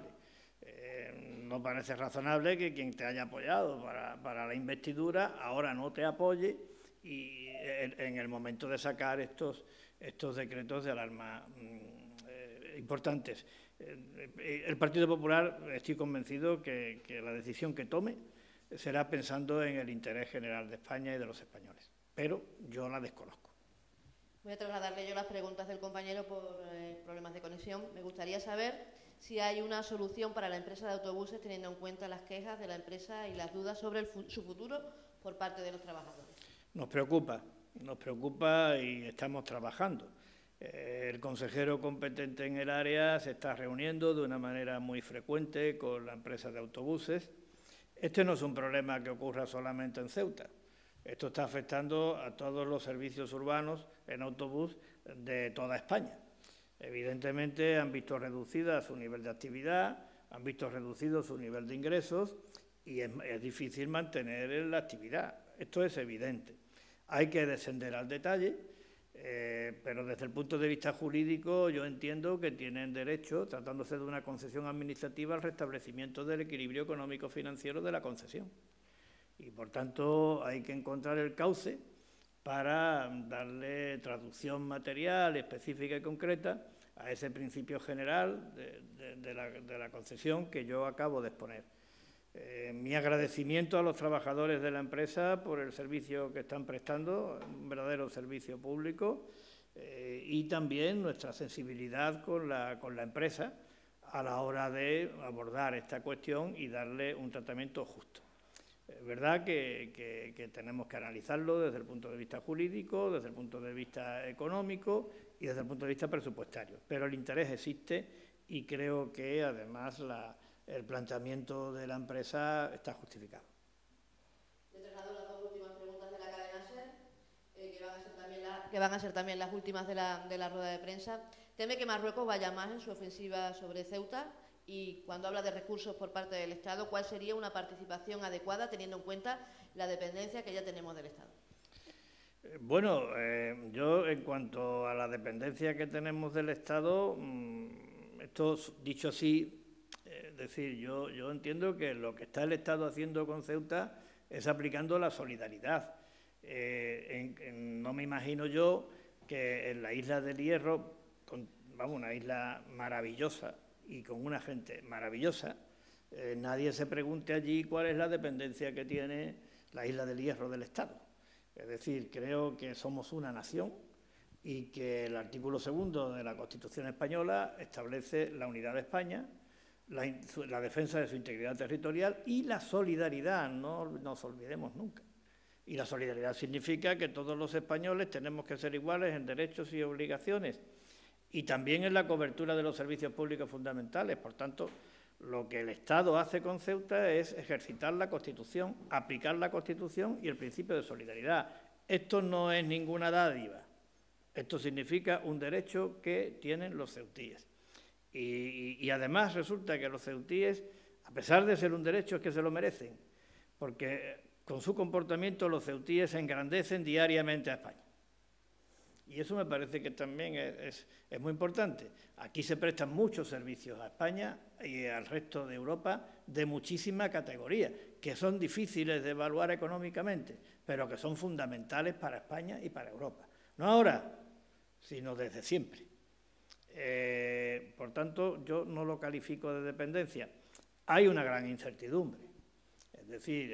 Eh, no parece razonable que quien te haya apoyado para, para la investidura ahora no te apoye y en, en el momento de sacar estos, estos decretos de alarma eh, importantes. Eh, el Partido Popular, estoy convencido que, que la decisión que tome será pensando en el interés general de España y de los españoles, pero yo la desconozco. Voy a trasladarle yo las preguntas del compañero por eh, problemas de conexión. Me gustaría saber si hay una solución para la empresa de autobuses, teniendo en cuenta las quejas de la empresa y las dudas sobre el fu su futuro por parte de los trabajadores. Nos preocupa, nos preocupa y estamos trabajando. Eh, el consejero competente en el área se está reuniendo de una manera muy frecuente con la empresa de autobuses. Este no es un problema que ocurra solamente en Ceuta. Esto está afectando a todos los servicios urbanos en autobús de toda España. Evidentemente han visto reducida su nivel de actividad, han visto reducido su nivel de ingresos y es, es difícil mantener la actividad. Esto es evidente. Hay que descender al detalle, eh, pero desde el punto de vista jurídico yo entiendo que tienen derecho, tratándose de una concesión administrativa, al restablecimiento del equilibrio económico-financiero de la concesión. Y, por tanto, hay que encontrar el cauce para darle traducción material, específica y concreta a ese principio general de, de, de, la, de la concesión que yo acabo de exponer. Eh, mi agradecimiento a los trabajadores de la empresa por el servicio que están prestando, un verdadero servicio público, eh, y también nuestra sensibilidad con la, con la empresa a la hora de abordar esta cuestión y darle un tratamiento justo. Es verdad que, que, que tenemos que analizarlo desde el punto de vista jurídico, desde el punto de vista económico y desde el punto de vista presupuestario, pero el interés existe y creo que además la, el planteamiento de la empresa está justificado. Le traslado las dos últimas preguntas de la cadena SER, eh, que, van a ser también la, que van a ser también las últimas de la, de la rueda de prensa. ¿Teme que Marruecos vaya más en su ofensiva sobre Ceuta? Y cuando habla de recursos por parte del Estado, ¿cuál sería una participación adecuada teniendo en cuenta la dependencia que ya tenemos del Estado? Bueno, eh, yo en cuanto a la dependencia que tenemos del Estado, mmm, esto dicho así, es decir, yo, yo entiendo que lo que está el Estado haciendo con Ceuta es aplicando la solidaridad. Eh, en, en, no me imagino yo que en la isla del Hierro, con, vamos, una isla maravillosa, y con una gente maravillosa, eh, nadie se pregunte allí cuál es la dependencia que tiene la isla del Hierro del Estado. Es decir, creo que somos una nación y que el artículo segundo de la Constitución española establece la unidad de España, la, la defensa de su integridad territorial y la solidaridad, no nos olvidemos nunca. Y la solidaridad significa que todos los españoles tenemos que ser iguales en derechos y obligaciones, y también en la cobertura de los servicios públicos fundamentales. Por tanto, lo que el Estado hace con Ceuta es ejercitar la Constitución, aplicar la Constitución y el principio de solidaridad. Esto no es ninguna dádiva. Esto significa un derecho que tienen los ceutíes. Y, y, y además resulta que los ceutíes, a pesar de ser un derecho, es que se lo merecen, porque con su comportamiento los ceutíes engrandecen diariamente a España. Y eso me parece que también es, es, es muy importante. Aquí se prestan muchos servicios a España y al resto de Europa de muchísima categoría, que son difíciles de evaluar económicamente, pero que son fundamentales para España y para Europa. No ahora, sino desde siempre. Eh, por tanto, yo no lo califico de dependencia. Hay una gran incertidumbre. Es decir,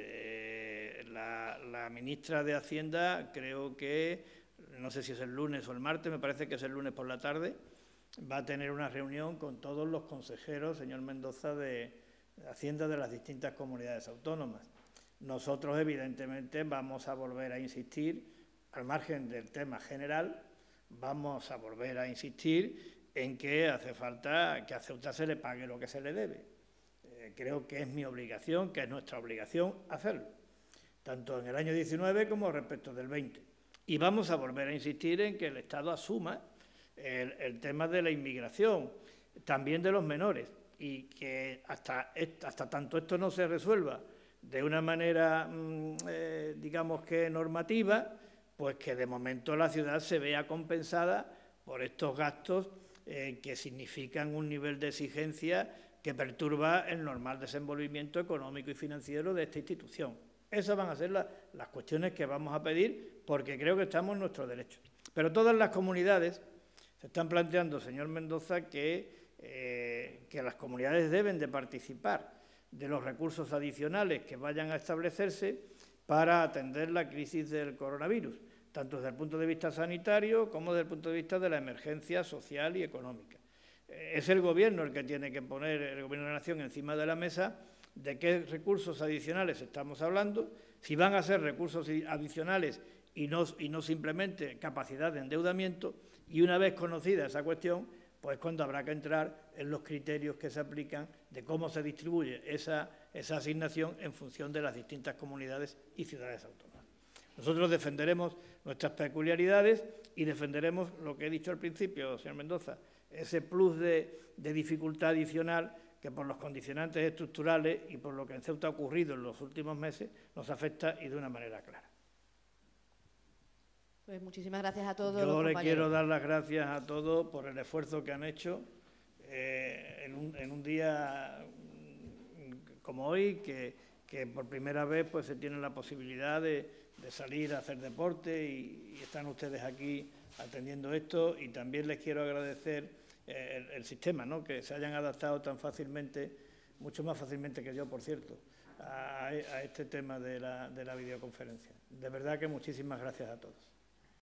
eh, la, la ministra de Hacienda, creo que, no sé si es el lunes o el martes, me parece que es el lunes por la tarde, va a tener una reunión con todos los consejeros, señor Mendoza, de Hacienda de las distintas comunidades autónomas. Nosotros, evidentemente, vamos a volver a insistir, al margen del tema general, vamos a volver a insistir en que hace falta que a Ceuta se le pague lo que se le debe. Eh, creo que es mi obligación, que es nuestra obligación hacerlo, tanto en el año diecinueve como respecto del veinte. Y vamos a volver a insistir en que el Estado asuma el, el tema de la inmigración, también de los menores, y que hasta, hasta tanto esto no se resuelva de una manera, mmm, eh, digamos que normativa, pues que de momento la ciudad se vea compensada por estos gastos eh, que significan un nivel de exigencia que perturba el normal desenvolvimiento económico y financiero de esta institución. Esas van a ser la, las cuestiones que vamos a pedir, porque creo que estamos en nuestro derecho. Pero todas las comunidades se están planteando, señor Mendoza, que, eh, que las comunidades deben de participar de los recursos adicionales que vayan a establecerse para atender la crisis del coronavirus, tanto desde el punto de vista sanitario como desde el punto de vista de la emergencia social y económica. Eh, es el Gobierno el que tiene que poner, el Gobierno de la Nación, encima de la mesa de qué recursos adicionales estamos hablando, si van a ser recursos adicionales y no, y no simplemente capacidad de endeudamiento, y una vez conocida esa cuestión, pues cuando habrá que entrar en los criterios que se aplican de cómo se distribuye esa, esa asignación en función de las distintas comunidades y ciudades autónomas. Nosotros defenderemos nuestras peculiaridades y defenderemos lo que he dicho al principio, señor Mendoza, ese plus de, de dificultad adicional que por los condicionantes estructurales y por lo que en Ceuta ha ocurrido en los últimos meses nos afecta y de una manera clara. Pues muchísimas gracias a todos. Yo los le compañeros. quiero dar las gracias a todos por el esfuerzo que han hecho eh, en, un, en un día como hoy, que, que por primera vez pues se tiene la posibilidad de, de salir a hacer deporte y, y están ustedes aquí atendiendo esto, y también les quiero agradecer eh, el, el sistema, ¿no?, que se hayan adaptado tan fácilmente, mucho más fácilmente que yo, por cierto, a, a este tema de la, de la videoconferencia. De verdad que muchísimas gracias a todos.